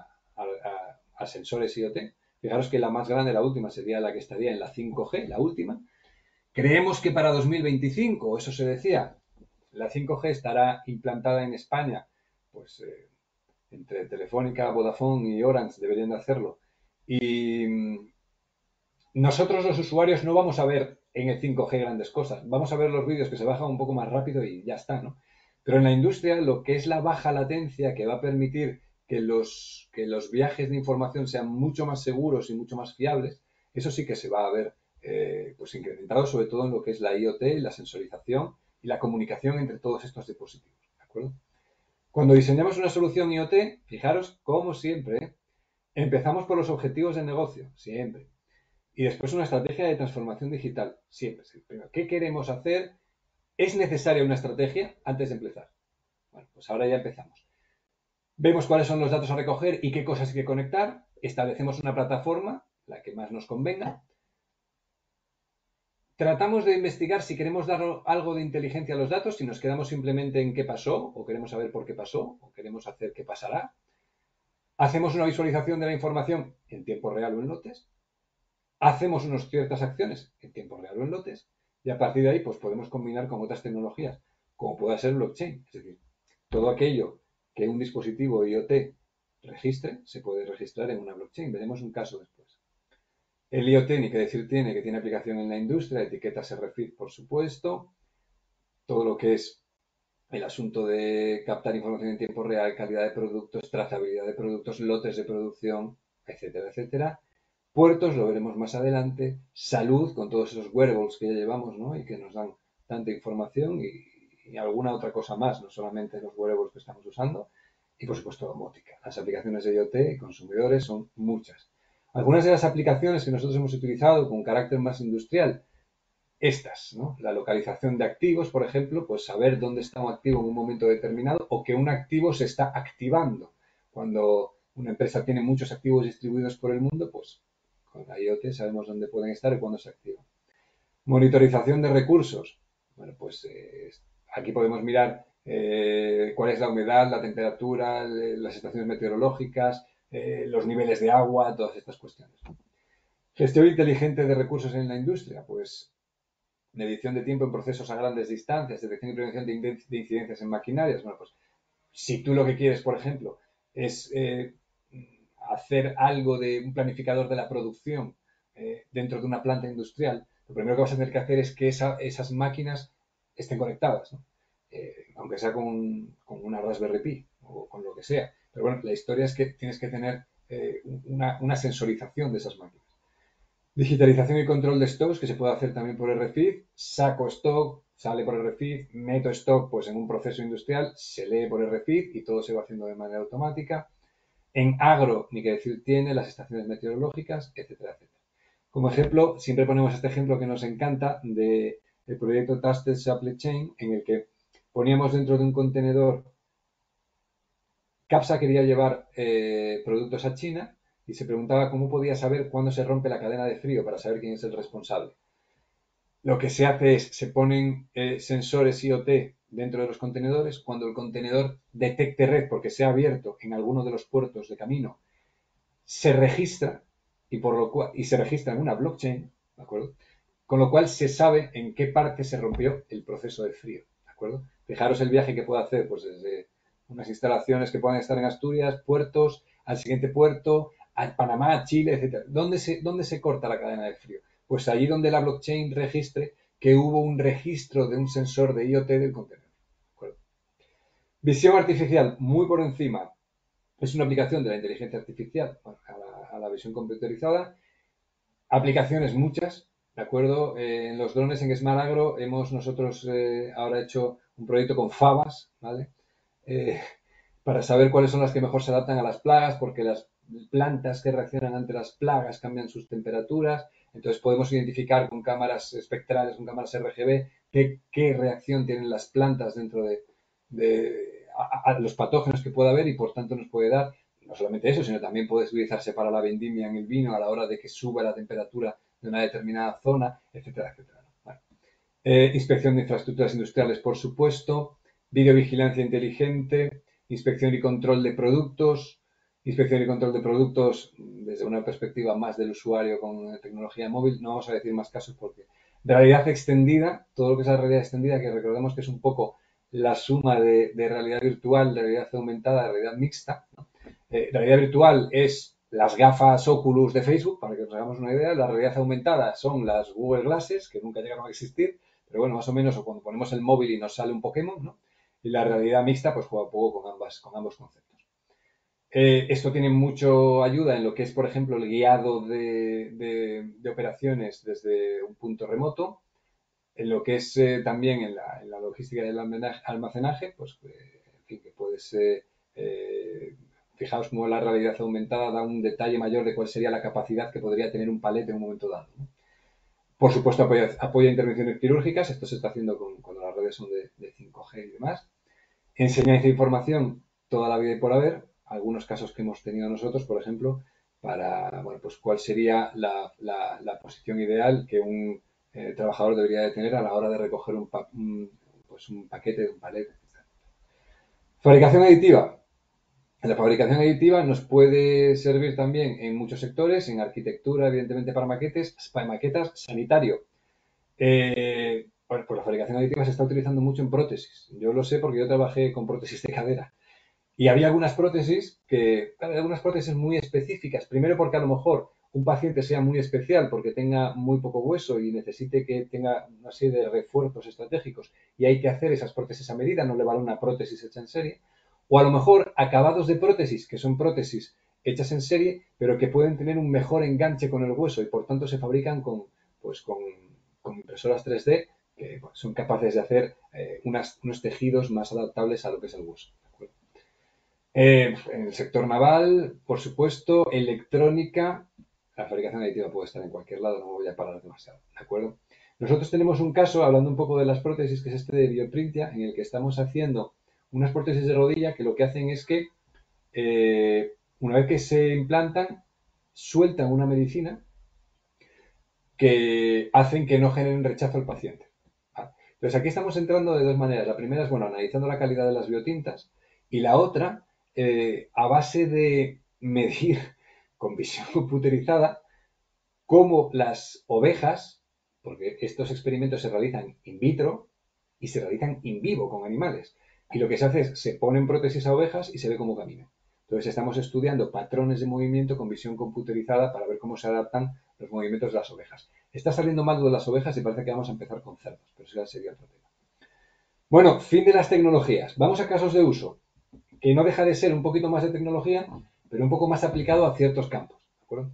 a sensores IoT. Fijaros que la más grande, la última, sería la que estaría en la 5G, la última. Creemos que para 2025, eso se decía, la 5G estará implantada en España, pues entre Telefónica, Vodafone y Orange deberían de hacerlo. Y nosotros los usuarios no vamos a ver en el 5G grandes cosas. Vamos a ver los vídeos que se bajan un poco más rápido y ya está, ¿no? Pero en la industria lo que es la baja latencia que va a permitir que los viajes de información sean mucho más seguros y mucho más fiables, eso sí que se va a ver pues incrementado, sobre todo en lo que es la IoT, la sensorización y la comunicación entre todos estos dispositivos, ¿de acuerdo? Cuando diseñamos una solución IoT, fijaros, como siempre, empezamos por los objetivos de negocio, siempre. Y después una estrategia de transformación digital, siempre. Primero, ¿qué queremos hacer? ¿Es necesaria una estrategia antes de empezar? Bueno, pues ahora ya empezamos. Vemos cuáles son los datos a recoger y qué cosas hay que conectar. Establecemos una plataforma, la que más nos convenga. Tratamos de investigar si queremos dar algo de inteligencia a los datos, si nos quedamos simplemente en qué pasó, o queremos saber por qué pasó, o queremos hacer qué pasará. Hacemos una visualización de la información en tiempo real o en lotes. Hacemos unas ciertas acciones en tiempo real o en lotes. Y a partir de ahí, pues podemos combinar con otras tecnologías, como pueda ser blockchain. Es decir, todo aquello que un dispositivo IoT registre, se puede registrar en una blockchain. Veremos un caso después. El IoT, ni que decir tiene, que tiene aplicación en la industria, etiquetas RFID, por supuesto, todo lo que es el asunto de captar información en tiempo real, calidad de productos, trazabilidad de productos, lotes de producción, etcétera, etcétera. Puertos, lo veremos más adelante. Salud, con todos esos wearables que ya llevamos, ¿no? Y que nos dan tanta información y alguna otra cosa más, no solamente los wearables que estamos usando. Y, por supuesto, domótica. Las aplicaciones de IoT y consumidores son muchas. Algunas de las aplicaciones que nosotros hemos utilizado con carácter más industrial, estas, ¿no? La localización de activos, por ejemplo, pues saber dónde está un activo en un momento determinado o que un activo se está activando. Cuando una empresa tiene muchos activos distribuidos por el mundo, pues con la IoT sabemos dónde pueden estar y cuándo se activan. Monitorización de recursos. Bueno, pues aquí podemos mirar cuál es la humedad, la temperatura, las estaciones meteorológicas, los niveles de agua, todas estas cuestiones. Gestión inteligente de recursos en la industria. Pues medición de tiempo en procesos a grandes distancias, detección y prevención de incidencias en maquinarias. Bueno, pues si tú lo que quieres, por ejemplo, es hacer algo de un planificador de la producción dentro de una planta industrial, lo primero que vas a tener que hacer es que esas máquinas estén conectadas, ¿no? Aunque sea con una Raspberry Pi o con lo que sea. Pero bueno, la historia es que tienes que tener una sensorización de esas máquinas. Digitalización y control de stocks que se puede hacer también por RFID. Saco stock, sale por RFID, meto stock pues en un proceso industrial, se lee por RFID y todo se va haciendo de manera automática. En agro, ni que decir tiene, las estaciones meteorológicas, etcétera, etcétera. Como ejemplo, siempre ponemos este ejemplo que nos encanta del proyecto Trusted Supply Chain, en el que poníamos dentro de un contenedor. Capsa quería llevar productos a China y se preguntaba cómo podía saber cuándo se rompe la cadena de frío para saber quién es el responsable. Lo que se hace es, se ponen sensores IoT dentro de los contenedores. Cuando el contenedor detecte red porque se ha abierto en alguno de los puertos de camino, se registra y se registra en una blockchain, ¿de acuerdo? Con lo cual se sabe en qué parte se rompió el proceso de frío, ¿de acuerdo? Fijaros el viaje que puede hacer, pues desde unas instalaciones que puedan estar en Asturias, puertos, al siguiente puerto, a Panamá, Chile, etc. ¿Dónde se corta la cadena de frío? Pues allí donde la blockchain registre que hubo un registro de un sensor de IoT del contenedor. ¿De acuerdo? Visión artificial, muy por encima. Es una aplicación de la inteligencia artificial a la visión computerizada. Aplicaciones muchas, ¿de acuerdo? En los drones en Smart Agro hemos nosotros ahora hecho un proyecto con fabas, ¿vale? Para saber cuáles son las que mejor se adaptan a las plagas, porque las plantas que reaccionan ante las plagas cambian sus temperaturas. Entonces podemos identificar con cámaras espectrales, con cámaras RGB, qué reacción tienen las plantas dentro a los patógenos que pueda haber y por tanto nos puede dar no solamente eso, sino también puede utilizarse para la vendimia en el vino a la hora de que suba la temperatura de una determinada zona, etcétera, etcétera. Bueno. Inspección de infraestructuras industriales, por supuesto, videovigilancia inteligente, inspección y control de productos, inspección y control de productos desde una perspectiva más del usuario con tecnología móvil. No vamos a decir más casos porque realidad extendida, todo lo que es la realidad extendida, que recordemos que es un poco la suma de realidad virtual, de realidad aumentada, de realidad mixta, ¿no? Realidad virtual es las gafas Oculus de Facebook, para que nos hagamos una idea. La realidad aumentada son las Google Glasses, que nunca llegaron a existir, pero bueno, más o menos, o cuando ponemos el móvil y nos sale un Pokémon, ¿no? Y la realidad mixta, pues juega un poco con ambos conceptos. Esto tiene mucho ayuda en lo que es, por ejemplo, el guiado de operaciones desde un punto remoto, en lo que es también en la logística del almacenaje, pues, en fin, que puedes fijaos cómo la realidad aumentada da un detalle mayor de cuál sería la capacidad que podría tener un palete en un momento dado, ¿no? Por supuesto, apoya intervenciones quirúrgicas. Esto se está haciendo cuando las redes son de 5G y demás. Enseñanza e información toda la vida y por haber. Algunos casos que hemos tenido nosotros, por ejemplo, para, bueno, pues cuál sería la posición ideal que un trabajador debería de tener a la hora de recoger un paquete de un palete. Fabricación aditiva. La fabricación aditiva nos puede servir también en muchos sectores, en arquitectura, evidentemente para maquetas, sanitario. Pues la fabricación aditiva se está utilizando mucho en prótesis. Yo lo sé porque yo trabajé con prótesis de cadera. Y había algunas prótesis algunas prótesis muy específicas. Primero porque a lo mejor un paciente sea muy especial porque tenga muy poco hueso y necesite que tenga una serie de refuerzos estratégicos y hay que hacer esas prótesis a medida, no le vale una prótesis hecha en serie. O a lo mejor acabados de prótesis, que son prótesis hechas en serie, pero que pueden tener un mejor enganche con el hueso y por tanto se fabrican con impresoras 3D que son capaces de hacer unos tejidos más adaptables a lo que es el hueso. En el sector naval, por supuesto, electrónica, la fabricación aditiva puede estar en cualquier lado, no me voy a parar demasiado, ¿de acuerdo? Nosotros tenemos un caso, hablando un poco de las prótesis, que es este de Bioprintia, en el que estamos haciendo unas prótesis de rodilla que lo que hacen es que una vez que se implantan, sueltan una medicina que hacen que no generen rechazo al paciente. ¿Vale? Entonces aquí estamos entrando de dos maneras. La primera es, bueno, analizando la calidad de las biotintas y la otra, a base de medir con visión computerizada cómo las ovejas porque estos experimentos se realizan in vitro y se realizan in vivo con animales. Y lo que se hace es, se ponen prótesis a ovejas y se ve cómo caminan. Entonces estamos estudiando patrones de movimiento con visión computerizada para ver cómo se adaptan los movimientos de las ovejas. Está saliendo mal lo de las ovejas y parece que vamos a empezar con cerdos, pero eso ya sería otro tema. Bueno, fin de las tecnologías. Vamos a casos de uso, que no deja de ser un poquito más de tecnología, pero un poco más aplicado a ciertos campos. ¿De acuerdo?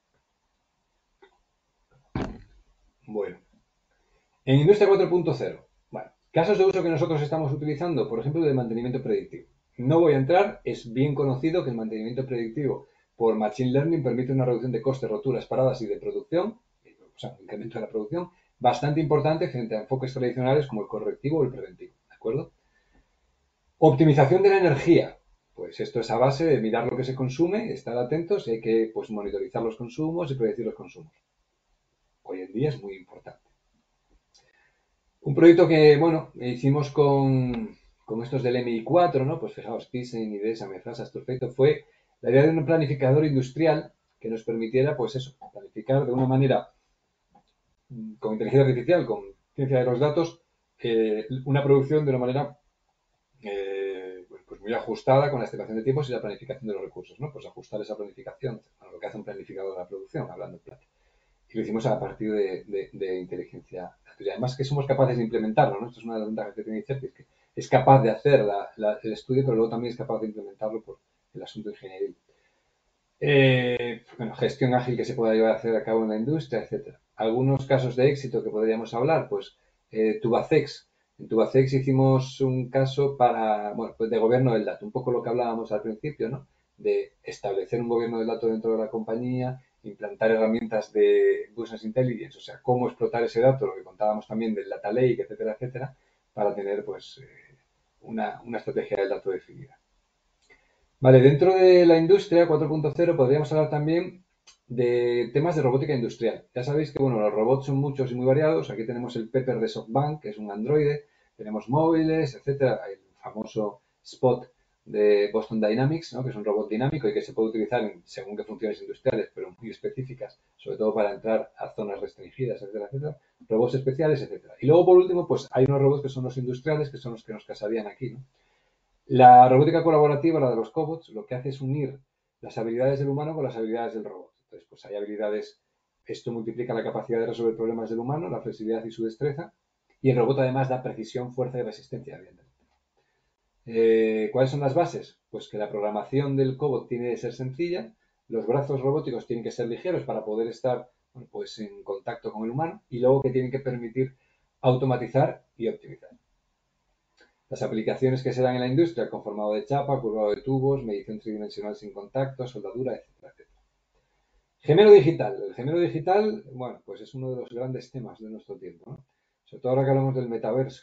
Bueno. En Industria 4.0, bueno, casos de uso que nosotros estamos utilizando, por ejemplo, de mantenimiento predictivo. No voy a entrar, es bien conocido que el mantenimiento predictivo por Machine Learning permite una reducción de costes, roturas, paradas y de producción, o sea, un incremento de la producción, bastante importante frente a enfoques tradicionales como el correctivo o el preventivo, ¿de acuerdo? Optimización de la energía. Pues esto es a base de mirar lo que se consume, estar atentos y hay que pues, monitorizar los consumos y predecir los consumos. Hoy en día es muy importante. Un proyecto que, bueno, hicimos con estos del MI4, ¿no? Pues fijaos, Thyssen, IDESA, Mefasa, perfecto, fue la idea de un planificador industrial que nos permitiera, pues eso, planificar de una manera con inteligencia artificial, con ciencia de los datos, una producción de una manera pues muy ajustada con la estimación de tiempos y la planificación de los recursos, ¿no? Pues ajustar esa planificación a lo que hace un planificador de la producción, hablando en plata. Y lo hicimos a partir de inteligencia artificial. Además que somos capaces de implementarlo, ¿no? Esto es una de las ventajas que tiene ICERTI, es que es capaz de hacer el estudio, pero luego también es capaz de implementarlo por el asunto ingenieril. Bueno, gestión ágil que se pueda llevar a hacer a cabo en la industria, etcétera. Algunos casos de éxito que podríamos hablar, pues Tubacex. En Tubacex hicimos un caso para, bueno, pues de gobierno del dato, un poco lo que hablábamos al principio, ¿no? De establecer un gobierno del dato dentro de la compañía, implantar herramientas de Business Intelligence, o sea, cómo explotar ese dato, lo que contábamos también del Data Lake, etcétera, etcétera, para tener, pues, una estrategia del dato definida. Vale, dentro de la industria 4.0 podríamos hablar también de temas de robótica industrial. Ya sabéis que, bueno, los robots son muchos y muy variados. Aquí tenemos el Pepper de SoftBank, que es un androide. Tenemos móviles, etcétera. El famoso Spot de Boston Dynamics, ¿no? Que es un robot dinámico y que se puede utilizar según qué funciones industriales, pero muy específicas, sobre todo para entrar a zonas restringidas, etcétera, etcétera. Robots especiales, etcétera. Y luego, por último, pues hay unos robots que son los industriales, que son los que nos casarían aquí, ¿no? La robótica colaborativa, la de los cobots, lo que hace es unir las habilidades del humano con las habilidades del robot. Entonces, pues hay habilidades, esto multiplica la capacidad de resolver problemas del humano, la flexibilidad y su destreza, y el robot además da precisión, fuerza y resistencia, evidentemente. ¿Cuáles son las bases? Pues que la programación del cobot tiene que ser sencilla, los brazos robóticos tienen que ser ligeros para poder estar bueno, pues en contacto con el humano y luego que tienen que permitir automatizar y optimizar. Las aplicaciones que se dan en la industria, conformado de chapa, curvado de tubos, medición tridimensional sin contacto, soldadura, etcétera, etcétera. Gemelo digital. El gemelo digital, bueno, pues es uno de los grandes temas de nuestro tiempo, ¿no? Sobre todo ahora que hablamos del metaverso.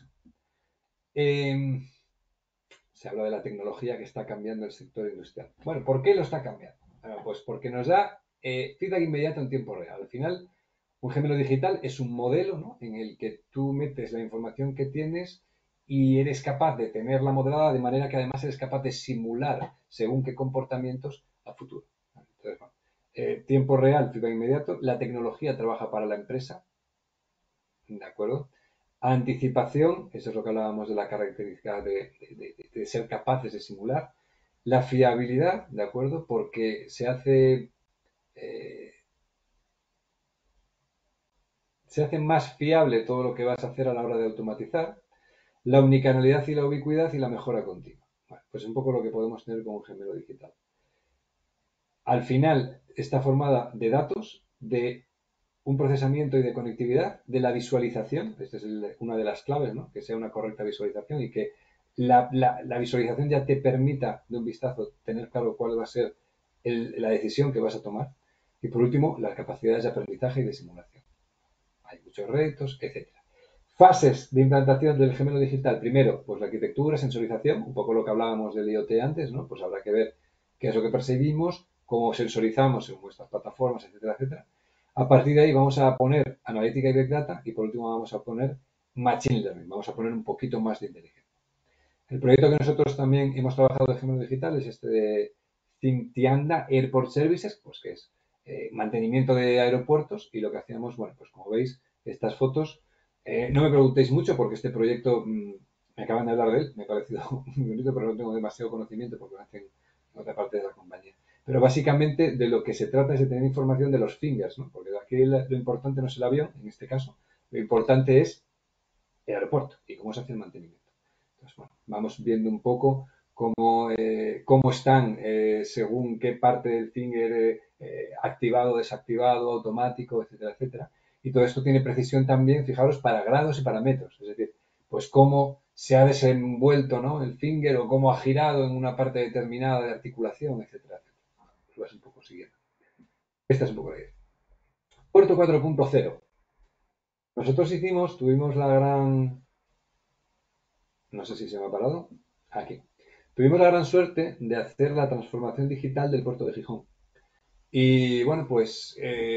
Se habla de la tecnología que está cambiando el sector industrial. Bueno, ¿por qué lo está cambiando? Pues porque nos da feedback inmediato en tiempo real. Al final, un gemelo digital es un modelo, ¿no? En el que tú metes la información que tienes y eres capaz de tenerla modelada de manera que además eres capaz de simular según qué comportamientos a futuro. Entonces, bueno, tiempo real, feedback inmediato. La tecnología trabaja para la empresa, ¿de acuerdo? Anticipación, eso es lo que hablábamos de la característica de ser capaces de simular. La fiabilidad, ¿de acuerdo? Porque se hace más fiable todo lo que vas a hacer a la hora de automatizar. La omnicanalidad y la ubicuidad y la mejora continua. Bueno, pues un poco lo que podemos tener con un gemelo digital. Al final está formada de datos, de un procesamiento y de conectividad, de la visualización, esta es una de las claves, ¿no? Que sea una correcta visualización y que la visualización ya te permita de un vistazo tener claro cuál va a ser la decisión que vas a tomar. Y por último, las capacidades de aprendizaje y de simulación. Hay muchos retos, etcétera. Fases de implantación del gemelo digital. Primero, pues la arquitectura, sensorización, un poco lo que hablábamos del IoT antes, ¿no? Pues habrá que ver qué es lo que perseguimos, cómo sensorizamos en nuestras plataformas, etcétera, etcétera. A partir de ahí vamos a poner analítica y big data y por último vamos a poner machine learning, vamos a poner un poquito más de inteligencia. El proyecto que nosotros también hemos trabajado de gemelo digital es este de Cintianda Airport Services, pues que es mantenimiento de aeropuertos y lo que hacíamos, bueno, pues como veis, estas fotos. No me preguntéis mucho porque este proyecto, me acaban de hablar de él, me ha parecido muy bonito, pero no tengo demasiado conocimiento porque lo hacen en otra parte de la compañía. Pero básicamente de lo que se trata es de tener información de los fingers, ¿no? Porque aquí lo importante no es el avión, en este caso, lo importante es el aeropuerto y cómo se hace el mantenimiento. Entonces, bueno, vamos viendo un poco cómo están según qué parte del finger activado, desactivado, automático, etcétera, etcétera. Y todo esto tiene precisión también, fijaros, para grados y para metros. Es decir, pues cómo se ha desenvuelto, ¿no?, el finger o cómo ha girado en una parte determinada de articulación, etcétera, etcétera. Lo vas un poco siguiendo. Esta es un poco la idea. Puerto 4.0. Nosotros tuvimos la gran... No sé si se me ha parado. Aquí. Tuvimos la gran suerte de hacer la transformación digital del puerto de Gijón. Y bueno, pues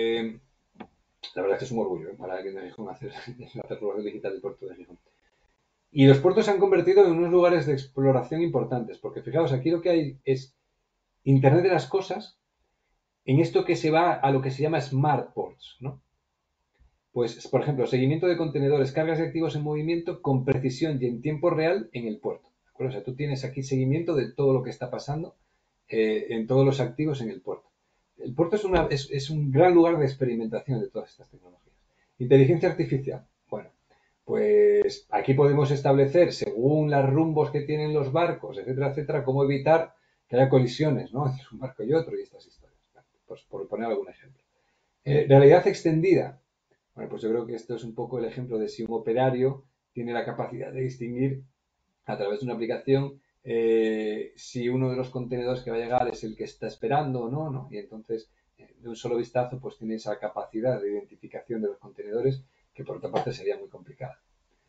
la verdad es que es un orgullo para alguien de Gijón hacer la transformación digital del puerto de Gijón. Y los puertos se han convertido en unos lugares de exploración importantes, porque fijaos, aquí lo que hay es Internet de las cosas en esto que se va a lo que se llama Smart Ports, ¿no? Pues, por ejemplo, seguimiento de contenedores, cargas de activos en movimiento con precisión y en tiempo real en el puerto. ¿De acuerdo? O sea, tú tienes aquí seguimiento de todo lo que está pasando en todos los activos en el puerto. El puerto es un gran lugar de experimentación de todas estas tecnologías. Inteligencia artificial. Bueno, pues aquí podemos establecer, según los rumbos que tienen los barcos, etcétera, etcétera, cómo evitar que haya colisiones, ¿no?, entre un barco y otro y estas historias. Pues por poner algún ejemplo. Realidad extendida. Bueno, pues yo creo que esto es un poco el ejemplo de si un operario tiene la capacidad de distinguir a través de una aplicación si uno de los contenedores que va a llegar es el que está esperando o no, ¿no? Y entonces, de un solo vistazo, pues tiene esa capacidad de identificación de los contenedores que por otra parte sería muy complicada.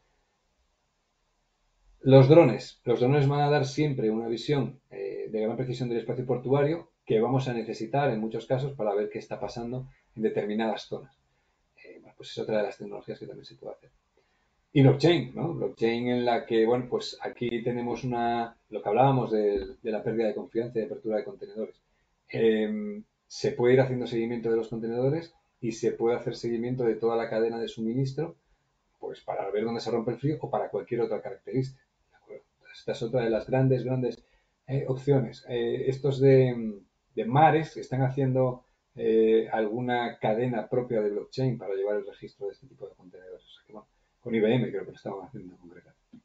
Los drones van a dar siempre una visión de gran precisión del espacio portuario que vamos a necesitar en muchos casos para ver qué está pasando en determinadas zonas. Bueno, pues es otra de las tecnologías que también se puede hacer. Y blockchain, ¿no? Blockchain en la que, bueno, pues aquí tenemos lo que hablábamos de la pérdida de confianza y de apertura de contenedores. Se puede ir haciendo seguimiento de los contenedores y se puede hacer seguimiento de toda la cadena de suministro, pues para ver dónde se rompe el frío o para cualquier otra característica. ¿De acuerdo? Esta es otra de las grandes opciones. Estos de mares que están haciendo alguna cadena propia de blockchain para llevar el registro de este tipo de contenedores. O sea que, bueno, con IBM creo que lo estaban haciendo en concreto.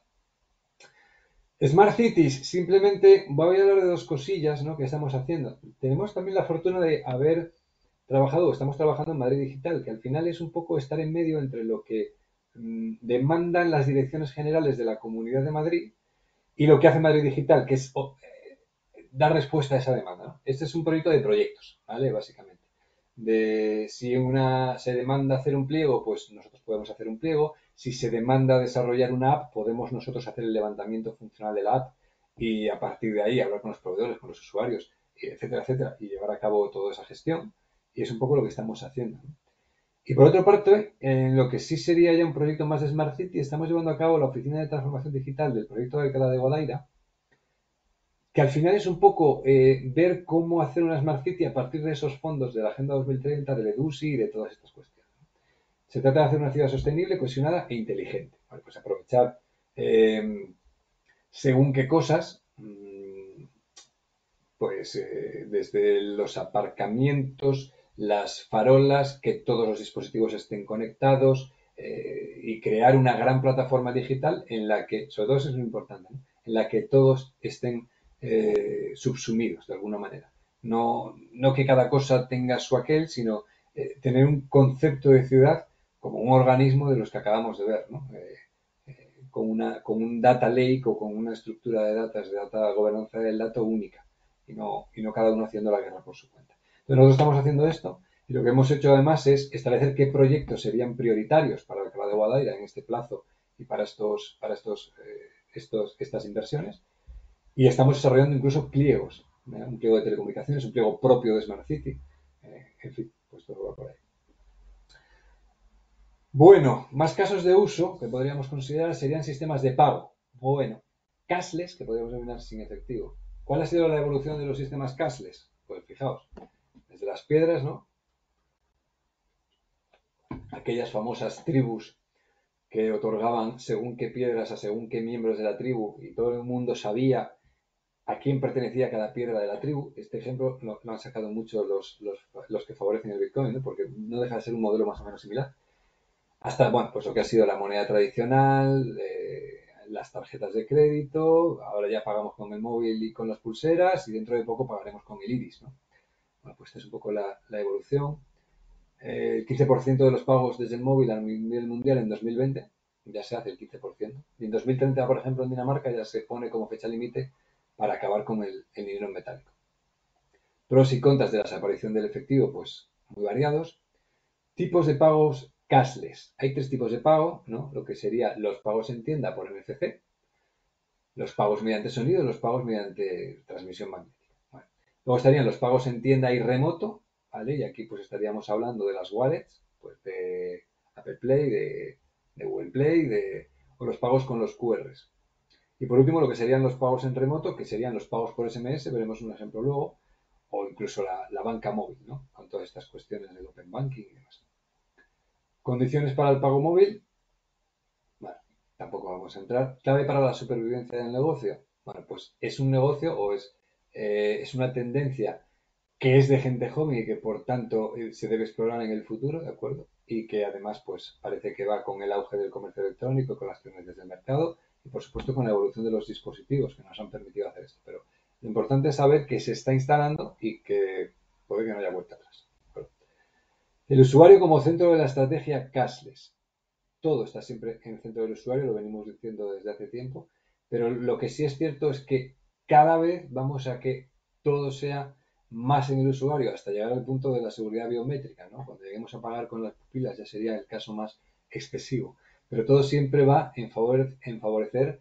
Smart Cities, simplemente voy a hablar de dos cosillas, ¿no?, que estamos haciendo. Tenemos también la fortuna de haber trabajado, estamos trabajando en Madrid Digital, que al final es un poco estar en medio entre lo que demandan las direcciones generales de la Comunidad de Madrid y lo que hace Madrid Digital, que es dar respuesta a esa demanda, ¿no? Este es un proyecto de proyectos, ¿vale? Básicamente. Si se demanda hacer un pliego, pues nosotros podemos hacer un pliego. Si se demanda desarrollar una app, podemos nosotros hacer el levantamiento funcional de la app y a partir de ahí hablar con los proveedores, con los usuarios, etcétera, etcétera, y llevar a cabo toda esa gestión. Y es un poco lo que estamos haciendo, ¿no? Y por otra parte, en lo que sí sería ya un proyecto más de Smart City, estamos llevando a cabo la Oficina de Transformación Digital del proyecto de Alcalá de Guadaira, que al final es un poco ver cómo hacer una Smart City a partir de esos fondos de la Agenda 2030, del EDUSI y de todas estas cuestiones. Se trata de hacer una ciudad sostenible, cohesionada e inteligente. Bueno, pues aprovechar según qué cosas, pues desde los aparcamientos, las farolas, que todos los dispositivos estén conectados y crear una gran plataforma digital en la que, sobre todo eso es muy importante, ¿no?, en la que todos estén subsumidos de alguna manera. No que cada cosa tenga su aquel, sino tener un concepto de ciudad como un organismo de los que acabamos de ver, ¿no? Con un data lake o con una estructura de datos, de data gobernanza del dato única y no cada uno haciendo la guerra por su cuenta. Entonces nosotros estamos haciendo esto y lo que hemos hecho además es establecer qué proyectos serían prioritarios para Alcalá de Guadaira en este plazo y para estas inversiones. Y estamos desarrollando incluso pliegos, un pliego de telecomunicaciones, un pliego propio de Smart City, en fin, pues todo va por ahí. Bueno, más casos de uso que podríamos considerar serían sistemas de pago. Bueno, cashless, que podríamos denominar sin efectivo. ¿Cuál ha sido la evolución de los sistemas cashless? Pues fijaos, desde las piedras, ¿no?, aquellas famosas tribus que otorgaban según qué piedras a según qué miembros de la tribu y todo el mundo sabía a quién pertenecía cada piedra de la tribu. Este ejemplo lo han sacado mucho los que favorecen el Bitcoin, ¿no? Porque no deja de ser un modelo más o menos similar. Hasta, bueno, pues lo que ha sido la moneda tradicional, las tarjetas de crédito, ahora ya pagamos con el móvil y con las pulseras y dentro de poco pagaremos con el iris, ¿no? Bueno, pues esta es un poco la evolución. El 15% de los pagos desde el móvil a nivel mundial en 2020 ya se hace el 15%. Y en 2030, por ejemplo, en Dinamarca ya se pone como fecha límite para acabar con el dinero en metálico. Pros y contras de la desaparición del efectivo, pues muy variados. Tipos de pagos cashless. Hay tres tipos de pago, ¿no? Lo que sería los pagos en tienda por NFC, los pagos mediante sonido y los pagos mediante transmisión magnética. Bueno. Luego estarían los pagos en tienda y remoto, ¿vale? Y aquí pues estaríamos hablando de las wallets, pues de Apple Play, de Google Play, o los pagos con los QRs. Y por último, lo que serían los pagos en remoto, que serían los pagos por SMS, veremos un ejemplo luego, o incluso la banca móvil, ¿no? Con todas estas cuestiones del Open Banking y demás. Condiciones para el pago móvil. Bueno, tampoco vamos a entrar. Clave para la supervivencia del negocio. Bueno, pues es un negocio o es una tendencia que es de gente joven y que por tanto se debe explorar en el futuro, ¿de acuerdo? Y que además pues parece que va con el auge del comercio electrónico, con las tendencias del mercado y por supuesto con la evolución de los dispositivos que nos han permitido hacer esto. Pero lo importante es saber que se está instalando y que puede que no haya vuelta atrás. El usuario como centro de la estrategia cashless. Todo está siempre en el centro del usuario, lo venimos diciendo desde hace tiempo, pero lo que sí es cierto es que cada vez vamos a que todo sea más en el usuario hasta llegar al punto de la seguridad biométrica, ¿no? Cuando lleguemos a pagar con las pupilas ya sería el caso más excesivo, pero todo siempre va en favorecer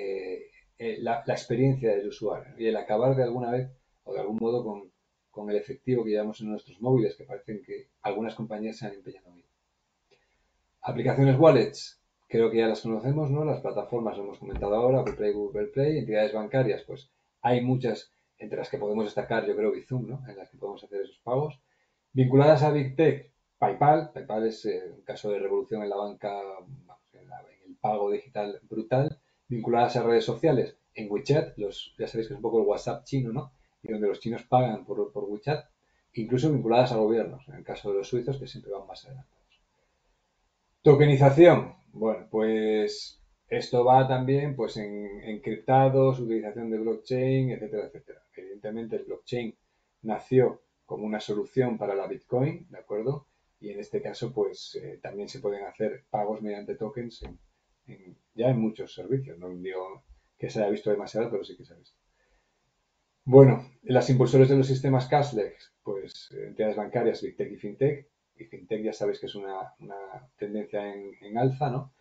la experiencia del usuario y el acabar de alguna vez o de algún modo con el efectivo que llevamos en nuestros móviles, que parecen que algunas compañías se han empeñado en ello. Aplicaciones wallets, creo que ya las conocemos, ¿no? Las plataformas lo hemos comentado ahora, Apple Play, Google Play, entidades bancarias, pues hay muchas entre las que podemos destacar, yo creo, Bizum, ¿no? En las que podemos hacer esos pagos. Vinculadas a Big Tech, PayPal. PayPal es un caso de revolución en la banca, en el pago digital brutal. Vinculadas a redes sociales, en WeChat, ya sabéis que es un poco el WhatsApp chino, ¿no? Y donde los chinos pagan por WeChat. Incluso vinculadas a gobiernos, en el caso de los suizos, que siempre van más adelante. Tokenización. Bueno, pues esto va también pues en encriptados, utilización de blockchain, etcétera, etcétera. Evidentemente el blockchain nació como una solución para la Bitcoin, ¿de acuerdo? Y en este caso pues también se pueden hacer pagos mediante tokens ya en muchos servicios. No digo que se haya visto demasiado, pero sí que se ha visto. Bueno, las impulsores de los sistemas cashless, pues entidades bancarias, Big Tech y FinTech. Y FinTech ya sabéis que es una tendencia en alza, ¿no?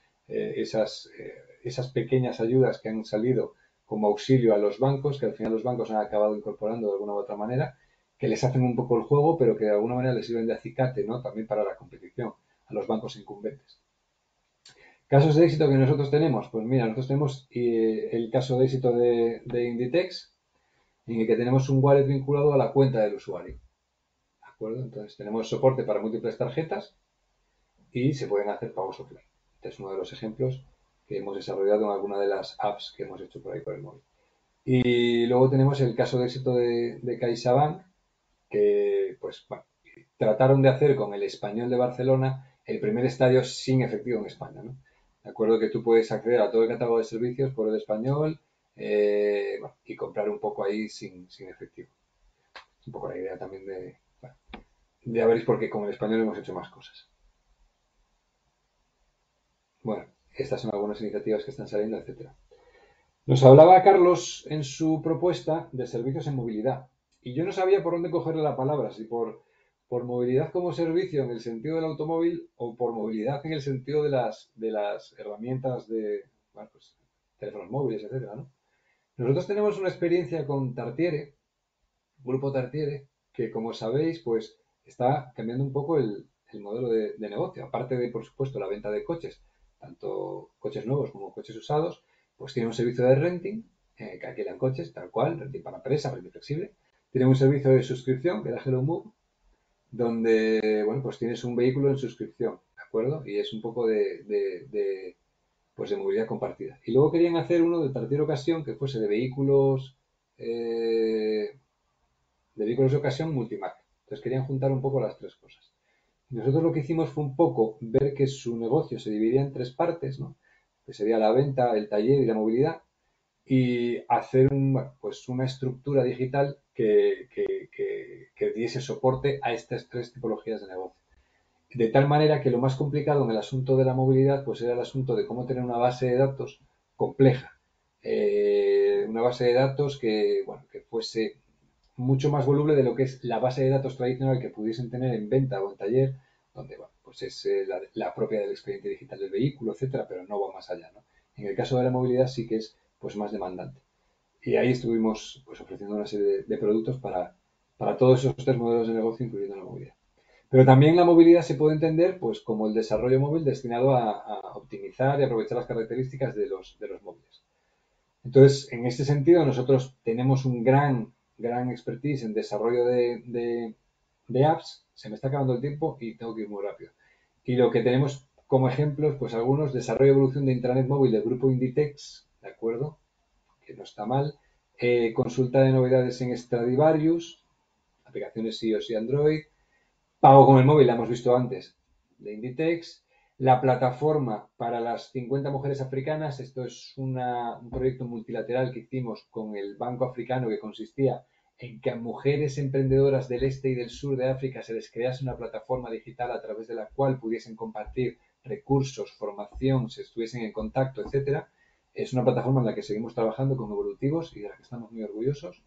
Esas pequeñas ayudas que han salido como auxilio a los bancos, que al final los bancos han acabado incorporando de alguna u otra manera, que les hacen un poco el juego, pero que de alguna manera les sirven de acicate, ¿no? También para la competición a los bancos incumbentes. Casos de éxito que nosotros tenemos, pues mira, nosotros tenemos el caso de éxito de Inditex, en el que tenemos un wallet vinculado a la cuenta del usuario. ¿De acuerdo? Entonces tenemos soporte para múltiples tarjetas y se pueden hacer pagos offline. Este es uno de los ejemplos que hemos desarrollado en alguna de las apps que hemos hecho por ahí por el móvil. Y luego tenemos el caso de éxito de CaixaBank, que pues bueno, trataron de hacer con el Español de Barcelona el primer estadio sin efectivo en España, ¿no? De acuerdo que tú puedes acceder a todo el catálogo de servicios por el Español bueno, y comprar un poco ahí sin efectivo. Es un poco la idea también ya veréis porque con el Español hemos hecho más cosas. Bueno, estas son algunas iniciativas que están saliendo, etcétera. Nos hablaba Carlos en su propuesta de servicios en movilidad y yo no sabía por dónde cogerle la palabra, si por movilidad como servicio en el sentido del automóvil o por movilidad en el sentido de las herramientas de bueno, pues, teléfonos móviles, etcétera, ¿no? Nosotros tenemos una experiencia con Tartiere, Grupo Tartiere, que como sabéis, pues está cambiando un poco el modelo de negocio. Aparte de, por supuesto, la venta de coches, tanto coches nuevos como coches usados, pues tiene un servicio de renting, que alquilan coches, tal cual, renting para empresa, renting flexible. Tiene un servicio de suscripción, que es Hello Move, donde, bueno, pues tienes un vehículo en suscripción, ¿de acuerdo? Y es un poco pues de movilidad compartida. Y luego querían hacer uno de tercera ocasión que fuese de vehículos de ocasión multimarca. Entonces querían juntar un poco las tres cosas. Y nosotros lo que hicimos fue un poco ver que su negocio se dividía en tres partes, ¿no? Que sería la venta, el taller y la movilidad, y hacer pues una estructura digital que diese soporte a estas tres tipologías de negocio. De tal manera que lo más complicado en el asunto de la movilidad pues era el asunto de cómo tener una base de datos compleja. Una base de datos que fuese mucho más voluble de lo que es la base de datos tradicional que pudiesen tener en venta o en taller, donde pues es la propia del expediente digital del vehículo, etcétera, pero no va más allá, ¿no? En el caso de la movilidad sí que es pues más demandante. Y ahí estuvimos pues ofreciendo una serie de productos para todos esos tres modelos de negocio, incluyendo la movilidad. Pero también la movilidad se puede entender pues como el desarrollo móvil destinado a optimizar y aprovechar las características de los móviles. Entonces, en este sentido, nosotros tenemos un gran expertise en desarrollo de apps. Se me está acabando el tiempo y tengo que ir muy rápido. Y lo que tenemos como ejemplos, pues algunos, desarrollo y evolución de intranet móvil del grupo Inditex, ¿de acuerdo? Que no está mal. Consulta de novedades en Stradivarius, aplicaciones iOS y Android. Pago con el móvil, la hemos visto antes, de Inditex. La plataforma para las 50 mujeres africanas, esto es un proyecto multilateral que hicimos con el Banco Africano que consistía en que a mujeres emprendedoras del este y del sur de África se les crease una plataforma digital a través de la cual pudiesen compartir recursos, formación, se estuviesen en contacto, etcétera. Es una plataforma en la que seguimos trabajando con Evolutivos y de la que estamos muy orgullosos.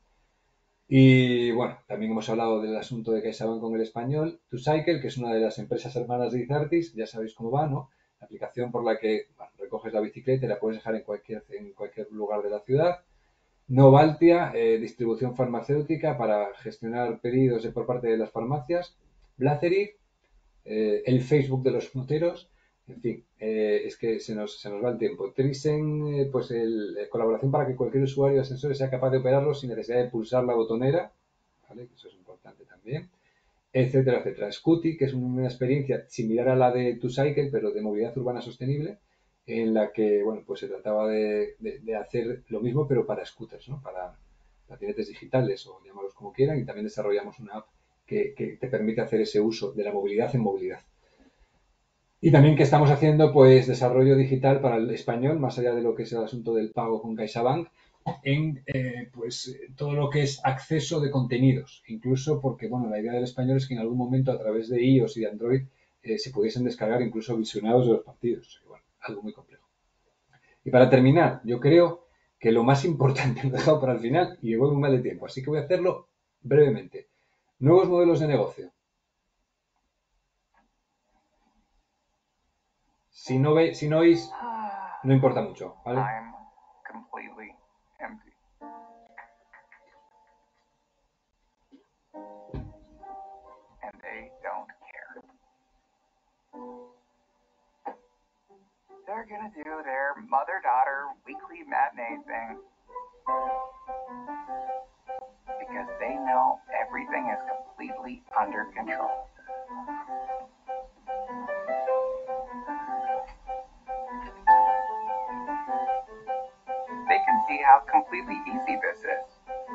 Y bueno, también hemos hablado del asunto de CaixaBank con el español. ToCycle, que es una de las empresas hermanas de Izartis, ya sabéis cómo va, ¿no? La aplicación por la que recoges la bicicleta y la puedes dejar en cualquier lugar de la ciudad. Novaltia, distribución farmacéutica para gestionar pedidos por parte de las farmacias. Blazery, el Facebook de los moteros. En fin, es que se nos va el tiempo. Trisen, pues colaboración para que cualquier usuario de ascensores sea capaz de operarlo sin necesidad de pulsar la botonera, ¿vale? Eso es importante también, etcétera, etcétera. Scooty, que es una experiencia similar a la de ToCycle, pero de movilidad urbana sostenible, en la que, bueno, pues se trataba de hacer lo mismo, pero para scooters, ¿no? Para patinetes digitales o llamarlos como quieran, y también desarrollamos una app que te permite hacer ese uso de la movilidad en movilidad. Y también que estamos haciendo pues desarrollo digital para el español, más allá de lo que es el asunto del pago con CaixaBank, en pues todo lo que es acceso de contenidos, incluso porque bueno, la idea del español es que en algún momento a través de iOS y de Android se pudiesen descargar incluso visionados de los partidos. Bueno, algo muy complejo. Y para terminar, yo creo que lo más importante lo he dejado para el final y voy muy mal de tiempo, así que voy a hacerlo brevemente. Nuevos modelos de negocio. Si no oís, no importa mucho, ¿vale? I'm completely empty. And they don't care. They're gonna do their mother-daughter weekly matinee thing. Because they know everything is completely under control. They can see how completely easy this is.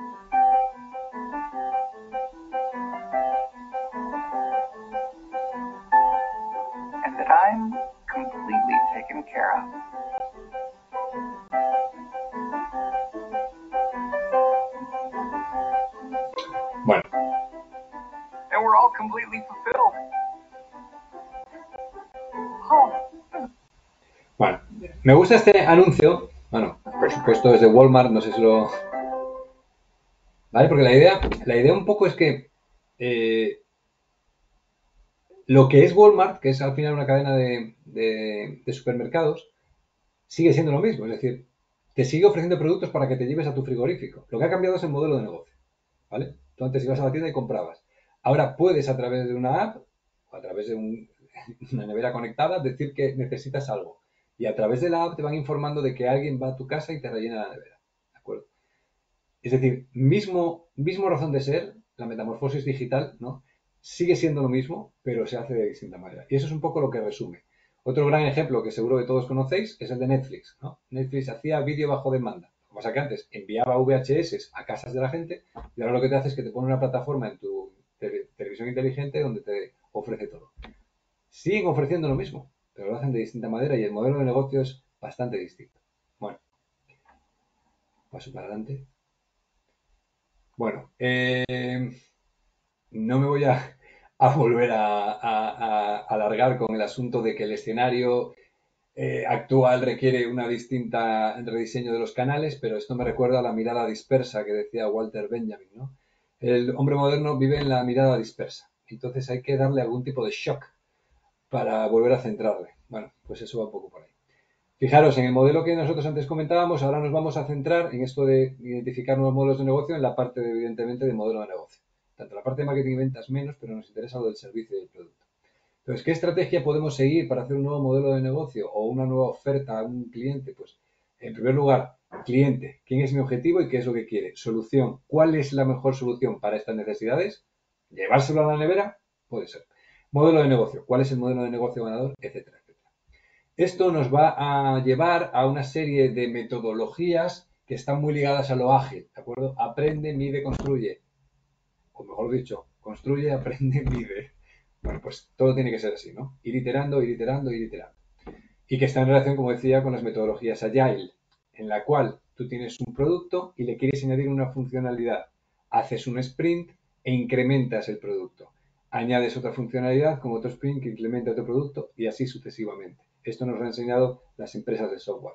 And that I'm completely taken care of. Bueno, And we're all completely fulfilled. Oh. bueno, me gusta este anuncio. Bueno, por supuesto es de Walmart, no sé si lo... ¿Vale? Porque la idea un poco es que lo que es Walmart, que es al final una cadena de supermercados, sigue siendo lo mismo. Es decir, te sigue ofreciendo productos para que te lleves a tu frigorífico. Lo que ha cambiado es el modelo de negocio. ¿Vale? Tú antes ibas a la tienda y comprabas. Ahora puedes a través de una app o a través de una nevera conectada decir que necesitas algo. Y a través de la app te van informando de que alguien va a tu casa y te rellena la nevera. ¿De acuerdo? Es decir, mismo razón de ser, la metamorfosis digital, ¿no? sigue siendo lo mismo, pero se hace de distinta manera. Y eso es un poco lo que resume. Otro gran ejemplo que seguro que todos conocéis es el de Netflix, ¿no? Netflix hacía vídeo bajo demanda. Lo que pasa que antes enviaba VHS a casas de la gente y ahora lo que te hace es que te pone una plataforma en tu televisión inteligente donde te ofrece todo. Siguen ofreciendo lo mismo, pero lo hacen de distinta manera y el modelo de negocio es bastante distinto. Bueno, paso para adelante. Bueno, no me voy a volver a alargar con el asunto de que el escenario actual requiere una distinta rediseño de los canales, pero esto me recuerda a la mirada dispersa que decía Walter Benjamin, ¿no? El hombre moderno vive en la mirada dispersa, entonces hay que darle algún tipo de shock para volver a centrarle. Bueno, pues eso va un poco por ahí. Fijaros, en el modelo que nosotros antes comentábamos, ahora nos vamos a centrar en esto de identificar nuevos modelos de negocio en la parte, evidentemente, de modelo de negocio. Tanto la parte de marketing y ventas menos, pero nos interesa lo del servicio y del producto. Entonces, ¿qué estrategia podemos seguir para hacer un nuevo modelo de negocio o una nueva oferta a un cliente? Pues, en primer lugar, cliente. ¿Quién es mi objetivo y qué es lo que quiere? Solución. ¿Cuál es la mejor solución para estas necesidades? ¿Llevárselo a la nevera? Puede ser. Modelo de negocio. ¿Cuál es el modelo de negocio ganador? Etcétera, etcétera. Esto nos va a llevar a una serie de metodologías que están muy ligadas a lo ágil, ¿de acuerdo? Aprende, mide, construye. O mejor dicho, construye, aprende, mide. Bueno, pues todo tiene que ser así, ¿no? Ir iterando, ir iterando, ir iterando. Y que está en relación, como decía, con las metodologías Agile, en la cual tú tienes un producto y le quieres añadir una funcionalidad. Haces un sprint e incrementas el producto. Añades otra funcionalidad como otro sprint que incrementa otro producto y así sucesivamente. Esto nos lo han enseñado las empresas de software.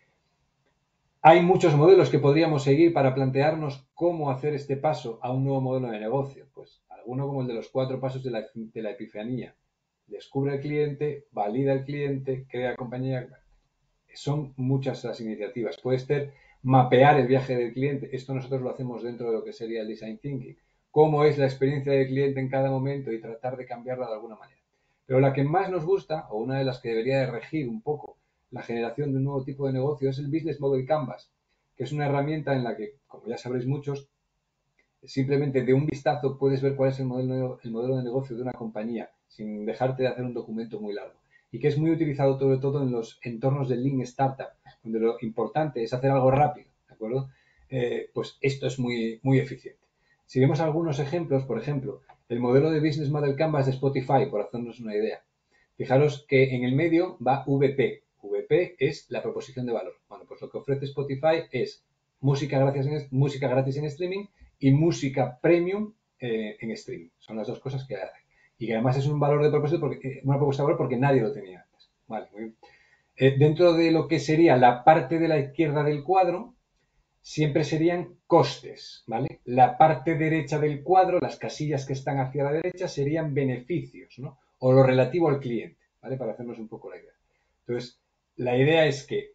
Hay muchos modelos que podríamos seguir para plantearnos cómo hacer este paso a un nuevo modelo de negocio. Pues alguno como el de los 4 pasos de la epifanía. Descubre al cliente, valida al cliente, crea compañía. Son muchas las iniciativas. Puede ser mapear el viaje del cliente. Esto nosotros lo hacemos dentro de lo que sería el design thinking. Cómo es la experiencia del cliente en cada momento y tratar de cambiarla de alguna manera. Pero la que más nos gusta, o una de las que debería de regir un poco la generación de un nuevo tipo de negocio, es el Business Model Canvas, que es una herramienta en la que, como ya sabréis muchos, simplemente de un vistazo puedes ver cuál es el modelo de negocio de una compañía, sin dejarte de hacer un documento muy largo. Y que es muy utilizado sobre todo en los entornos del Lean Startup, donde lo importante es hacer algo rápido, ¿de acuerdo? Pues esto es muy, muy eficiente. Si vemos algunos ejemplos, por ejemplo, el modelo de Business Model Canvas de Spotify, por hacernos una idea. Fijaros que en el medio va VP. VP es la proposición de valor. Bueno, pues lo que ofrece Spotify es música gratis en streaming y música premium en streaming. Son las dos cosas que hace. Y que además es un valor de propósito una propuesta de valor porque nadie lo tenía antes. Vale, muy bien. Dentro de lo que sería la parte de la izquierda del cuadro, siempre serían costes, ¿vale? La parte derecha del cuadro, las casillas que están hacia la derecha, serían beneficios, ¿no? O lo relativo al cliente, ¿vale? Para hacernos un poco la idea. Entonces, la idea es que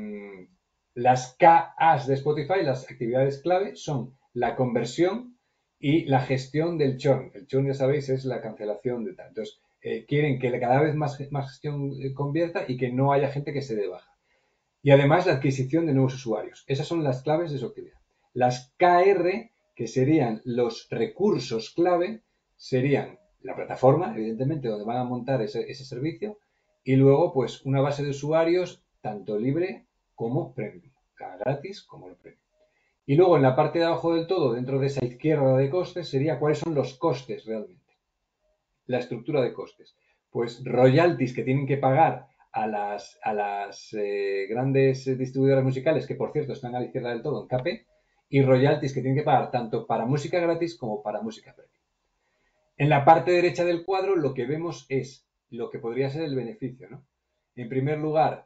las KAs de Spotify, las actividades clave, son la conversión y la gestión del churn. El churn, ya sabéis, es la cancelación de tal. Entonces, quieren que cada vez más gestión convierta y que no haya gente que se dé baja. Y además la adquisición de nuevos usuarios. Esas son las claves de su actividad. Las KR, que serían los recursos clave, serían la plataforma, evidentemente, donde van a montar ese servicio, y luego, pues, una base de usuarios, tanto libre como premium, gratis como lo premium. Y luego, en la parte de abajo del todo, dentro de esa izquierda de costes, sería cuáles son los costes realmente. La estructura de costes. Pues royalties que tienen que pagar a las grandes distribuidoras musicales, que por cierto están a la izquierda del todo en KP, y royalties que tienen que pagar tanto para música gratis como para música premium. En la parte derecha del cuadro lo que vemos es lo que podría ser el beneficio, ¿no? En primer lugar,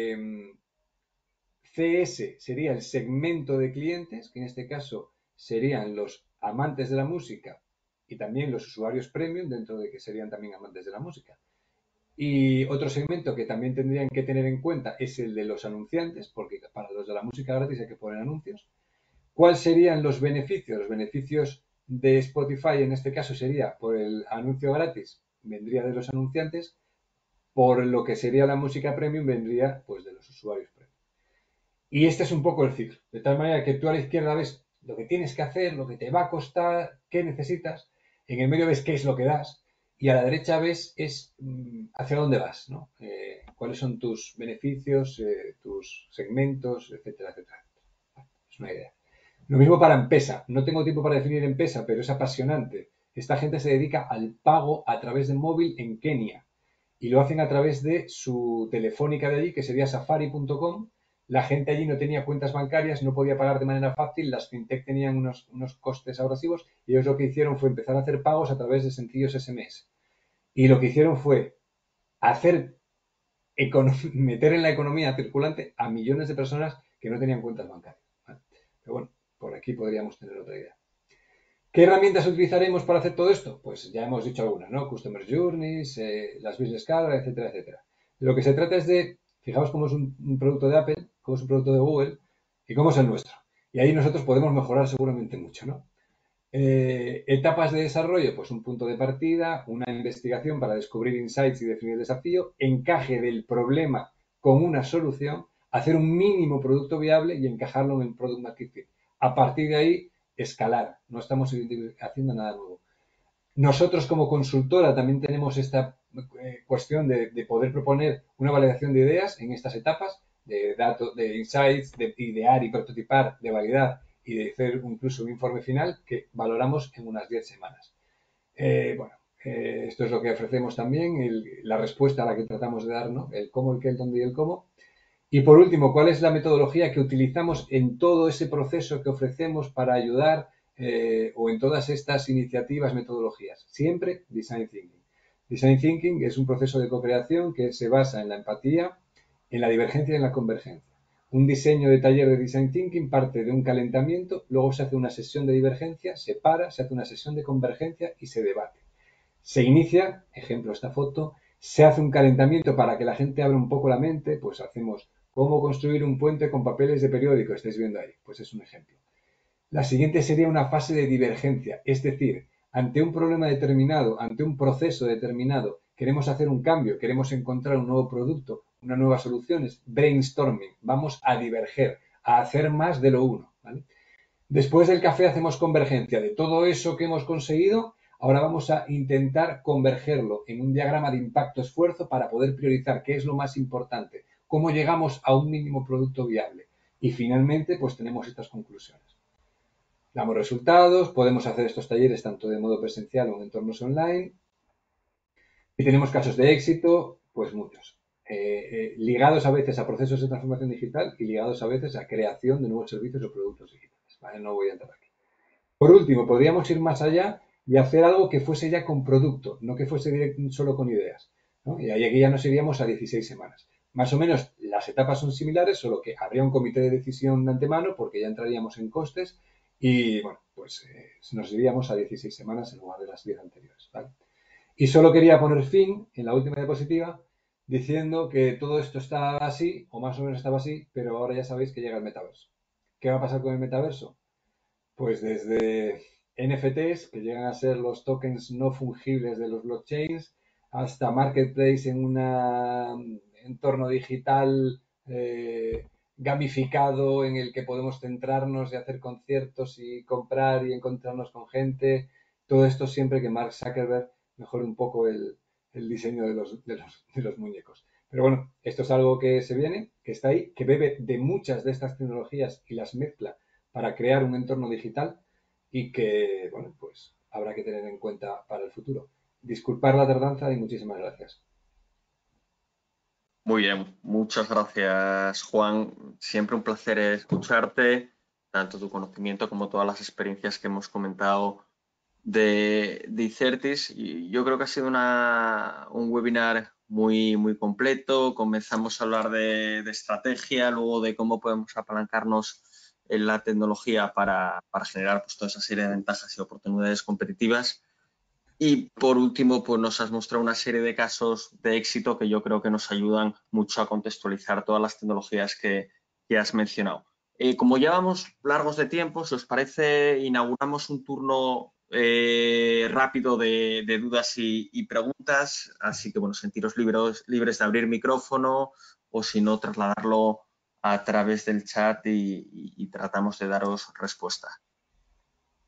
CS sería el segmento de clientes, que en este caso serían los amantes de la música y también los usuarios premium, dentro de que serían también amantes de la música. Y otro segmento que también tendrían que tener en cuenta es el de los anunciantes, porque para los de la música gratis hay que poner anuncios. ¿Cuáles serían los beneficios? Los beneficios de Spotify en este caso sería por el anuncio gratis, vendría de los anunciantes, por lo que sería la música premium vendría pues de los usuarios premium. Y este es un poco el ciclo, de tal manera que tú a la izquierda ves lo que tienes que hacer, lo que te va a costar, qué necesitas, En el medio ves qué es lo que das y a la derecha ves hacia dónde vas, ¿no? Cuáles son tus beneficios, tus segmentos, etcétera, etcétera. Es una idea. Lo mismo para M-Pesa. No tengo tiempo para definir M-Pesa, pero es apasionante. Esta gente se dedica al pago a través de móvil en Kenia y lo hacen a través de su telefónica de allí, que sería safari.com. La gente allí no tenía cuentas bancarias, no podía pagar de manera fácil, las fintech tenían unos costes abrasivos y ellos lo que hicieron fue empezar a hacer pagos a través de sencillos SMS. Y lo que hicieron fue hacer meter en la economía circulante a millones de personas que no tenían cuentas bancarias. Pero bueno, por aquí podríamos tener otra idea. ¿Qué herramientas utilizaremos para hacer todo esto? Pues ya hemos dicho algunas, ¿no? Customer Journeys, las Business Cards, etcétera, etcétera. De lo que se trata es de, fijaos cómo es un producto de Apple, cómo es un producto de Google y cómo es el nuestro. Y ahí nosotros podemos mejorar seguramente mucho, ¿no? Etapas de desarrollo, pues un punto de partida, una investigación para descubrir insights y definir el desafío, encaje del problema con una solución, hacer un mínimo producto viable y encajarlo en el Product Market Fit. A partir de ahí, escalar. No estamos haciendo nada nuevo. Nosotros como consultora también tenemos esta cuestión de poder proponer una validación de ideas en estas etapas, de datos, de insights, de idear y prototipar, de validar y de hacer incluso un informe final que valoramos en unas 10 semanas. Esto es lo que ofrecemos también, la respuesta a la que tratamos de dar, ¿no? El cómo, el qué, el dónde y el cómo. Y por último, ¿cuál es la metodología que utilizamos en todo ese proceso que ofrecemos para ayudar o en todas estas iniciativas, metodologías? Siempre Design Thinking. Design Thinking es un proceso de co-creación que se basa en la empatía, en la divergencia y en la convergencia. Un diseño de taller de Design Thinking parte de un calentamiento, luego se hace una sesión de divergencia, se para, se hace una sesión de convergencia y se debate. Se inicia, ejemplo esta foto, se hace un calentamiento para que la gente abra un poco la mente, pues hacemos cómo construir un puente con papeles de periódico, estáis viendo ahí, pues es un ejemplo. La siguiente sería una fase de divergencia, es decir, ante un problema determinado, ante un proceso determinado, queremos hacer un cambio, queremos encontrar un nuevo producto, unas nuevas soluciones, brainstorming, vamos a diverger, a hacer más de lo uno, ¿vale? Después del café hacemos convergencia de todo eso que hemos conseguido. Ahora vamos a intentar convergerlo en un diagrama de impacto-esfuerzo para poder priorizar qué es lo más importante, cómo llegamos a un mínimo producto viable. Y finalmente, pues tenemos estas conclusiones. Damos resultados, podemos hacer estos talleres tanto de modo presencial o en entornos online. Y tenemos casos de éxito, pues muchos. Ligados a veces a procesos de transformación digital y ligados a veces a creación de nuevos servicios o productos digitales. ¿Vale? No voy a entrar aquí. Por último, podríamos ir más allá y hacer algo que fuese ya con producto, no que fuese solo con ideas, ¿no? Y ahí aquí ya nos iríamos a 16 semanas. Más o menos las etapas son similares, solo que habría un comité de decisión de antemano porque ya entraríamos en costes y, bueno, pues nos iríamos a 16 semanas en lugar de las 10 anteriores, ¿vale? Y solo quería poner fin en la última diapositiva diciendo que todo esto está así, o más o menos estaba así, pero ahora ya sabéis que llega el metaverso. ¿Qué va a pasar con el metaverso? Pues desde NFTs, que llegan a ser los tokens no fungibles de los blockchains, hasta marketplace en un entorno digital gamificado en el que podemos centrarnos y hacer conciertos y comprar y encontrarnos con gente. Todo esto siempre que Mark Zuckerberg mejore un poco el diseño de los muñecos. Pero bueno, esto es algo que se viene, que está ahí, que bebe de muchas de estas tecnologías y las mezcla para crear un entorno digital y que, bueno, pues habrá que tener en cuenta para el futuro. Disculpar la tardanza y muchísimas gracias. Muy bien, muchas gracias, Juan. Siempre un placer escucharte, tanto tu conocimiento como todas las experiencias que hemos comentado de Icertis. Y yo creo que ha sido un webinar muy completo. Comenzamos a hablar de estrategia, luego de cómo podemos apalancarnos en la tecnología para generar pues, toda esa serie de ventajas y oportunidades competitivas. Y por último, pues nos has mostrado una serie de casos de éxito que yo creo que nos ayudan mucho a contextualizar todas las tecnologías que has mencionado. Como llevamos largos de tiempo, si os parece, inauguramos un turno rápido de dudas y preguntas. Así que, bueno, sentiros libres de abrir micrófono o, si no, trasladarlo a través del chat y tratamos de daros respuesta.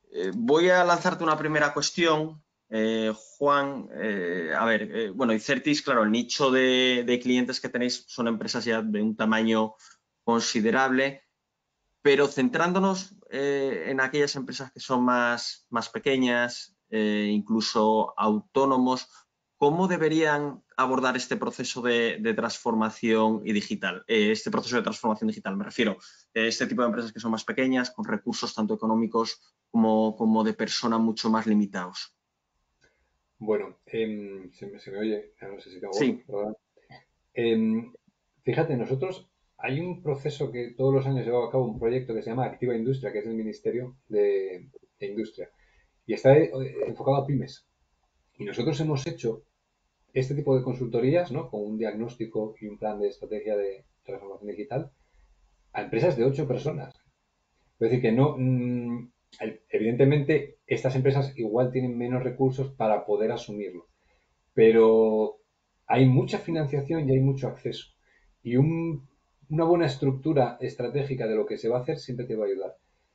Voy a lanzarte una primera cuestión, Juan. Bueno, Icertis, claro, el nicho de clientes que tenéis son empresas ya de un tamaño considerable, pero centrándonos en aquellas empresas que son más pequeñas, incluso autónomos, ¿cómo deberían abordar este proceso de transformación y digital? Este proceso de transformación digital, me refiero a este tipo de empresas que son más pequeñas, con recursos tanto económicos como de persona mucho más limitados. Bueno, se me oye, no sé si tengo voz, Sí, ¿verdad? Fíjate, nosotros hay un proceso que todos los años lleva a cabo un proyecto que se llama Activa Industria, que es el Ministerio de Industria, y está enfocado a pymes. Y nosotros hemos hecho este tipo de consultorías, ¿no? Con un diagnóstico y un plan de estrategia de transformación digital a empresas de 8 personas. Es decir, que no, evidentemente, estas empresas igual tienen menos recursos para poder asumirlo, pero hay mucha financiación y hay mucho acceso. Y una buena estructura estratégica de lo que se va a hacer siempre te va a ayudar.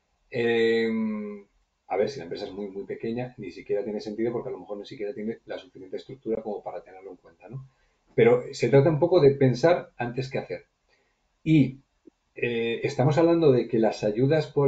A ver, si la empresa es muy, muy pequeña, ni siquiera tiene sentido porque a lo mejor ni siquiera tiene la suficiente estructura como para tenerlo en cuenta, ¿no? Pero se trata un poco de pensar antes que hacer. Y estamos hablando de que las ayudas por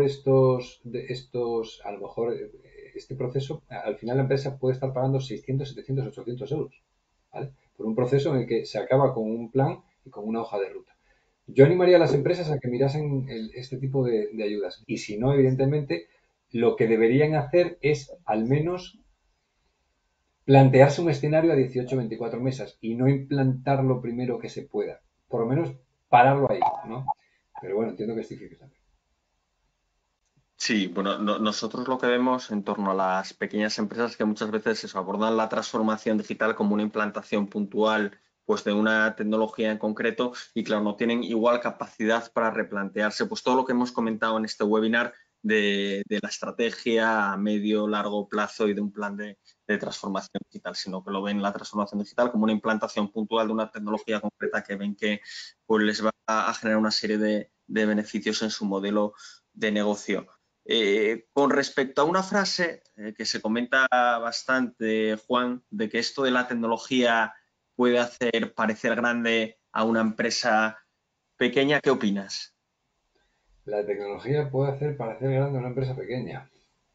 a lo mejor, este proceso, al final la empresa puede estar pagando 600, 700, 800 euros, ¿vale? Por un proceso en el que se acaba con un plan y con una hoja de ruta. Yo animaría a las empresas a que mirasen este tipo de ayudas. Y si no, evidentemente, lo que deberían hacer es al menos plantearse un escenario a 18 o 24 meses y no implantar lo primero que se pueda. Por lo menos pararlo ahí, ¿no? Pero bueno, entiendo que es difícil también. sí, bueno, nosotros lo que vemos en torno a las pequeñas empresas es que muchas veces eso, abordan la transformación digital como una implantación puntual pues de una tecnología en concreto y claro, no tienen igual capacidad para replantearse pues todo lo que hemos comentado en este webinar de la estrategia a medio, largo plazo y de un plan de transformación digital, sino que lo ven la transformación digital como una implantación puntual de una tecnología concreta que ven que pues, les va a generar una serie de beneficios en su modelo de negocio. Con respecto a una frase que se comenta bastante, Juan, de que esto de la tecnología puede hacer parecer grande a una empresa pequeña, ¿qué opinas? La tecnología puede hacer parecer grande a una empresa pequeña.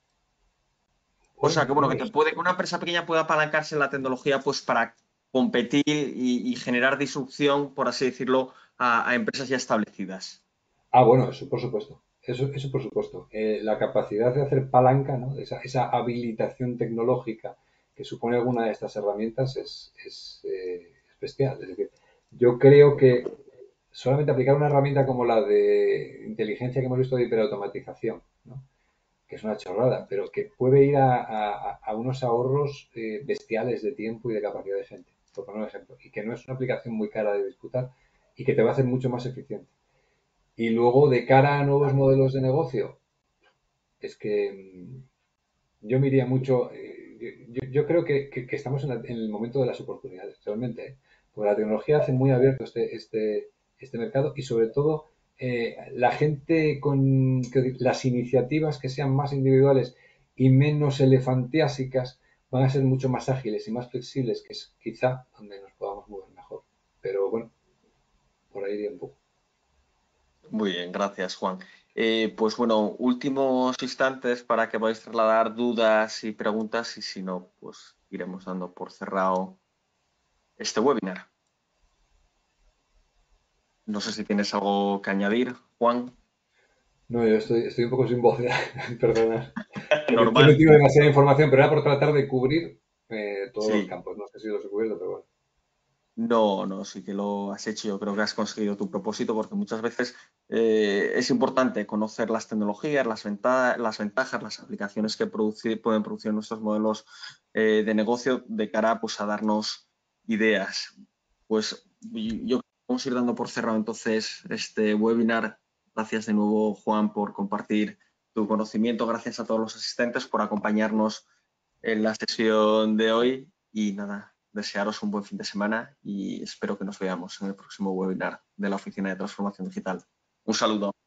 O sea, Bueno, que no bueno, lo sé. que una empresa pequeña pueda apalancarse en la tecnología pues para competir y generar disrupción, por así decirlo, a empresas ya establecidas. Ah, bueno, eso por supuesto. Eso por supuesto. La capacidad de hacer palanca, ¿no? Esa habilitación tecnológica que supone alguna de estas herramientas es bestial. Es decir, yo creo que solamente aplicar una herramienta como la de inteligencia que hemos visto de hiperautomatización, ¿no? Que es una chorrada, pero que puede ir a unos ahorros bestiales de tiempo y de capacidad de gente, por poner un ejemplo, y que no es una aplicación muy cara de disputar y que te va a hacer mucho más eficiente. Y luego, de cara a nuevos modelos de negocio, es que yo me iría mucho, yo creo que estamos en el momento de las oportunidades, realmente, ¿eh? Porque la tecnología hace muy abierto este mercado y sobre todo la gente las iniciativas que sean más individuales y menos elefantiásicas van a ser mucho más ágiles y más flexibles, que es quizá donde nos podamos mover mejor. Pero bueno, por ahí iría un poco. Muy bien, gracias, Juan. Pues bueno, últimos instantes para que podáis trasladar dudas y preguntas y si no, pues iremos dando por cerrado este webinar. No sé si tienes algo que añadir, Juan. No, yo estoy un poco sin voz, ya, perdona. Porque he Normal. metido demasiada información, pero era por tratar de cubrir todos los Sí. campos. No sé si los he cubierto, pero bueno. No, sí que lo has hecho. Yo creo que has conseguido tu propósito porque muchas veces es importante conocer las tecnologías, las ventajas, las aplicaciones que pueden producir nuestros modelos de negocio de cara pues, a darnos ideas. Pues yo creo que vamos a ir dando por cerrado entonces este webinar. Gracias de nuevo, Juan, por compartir tu conocimiento. Gracias a todos los asistentes por acompañarnos en la sesión de hoy y nada, desearos un buen fin de semana y espero que nos veamos en el próximo webinar de la Oficina de Transformación Digital. Un saludo.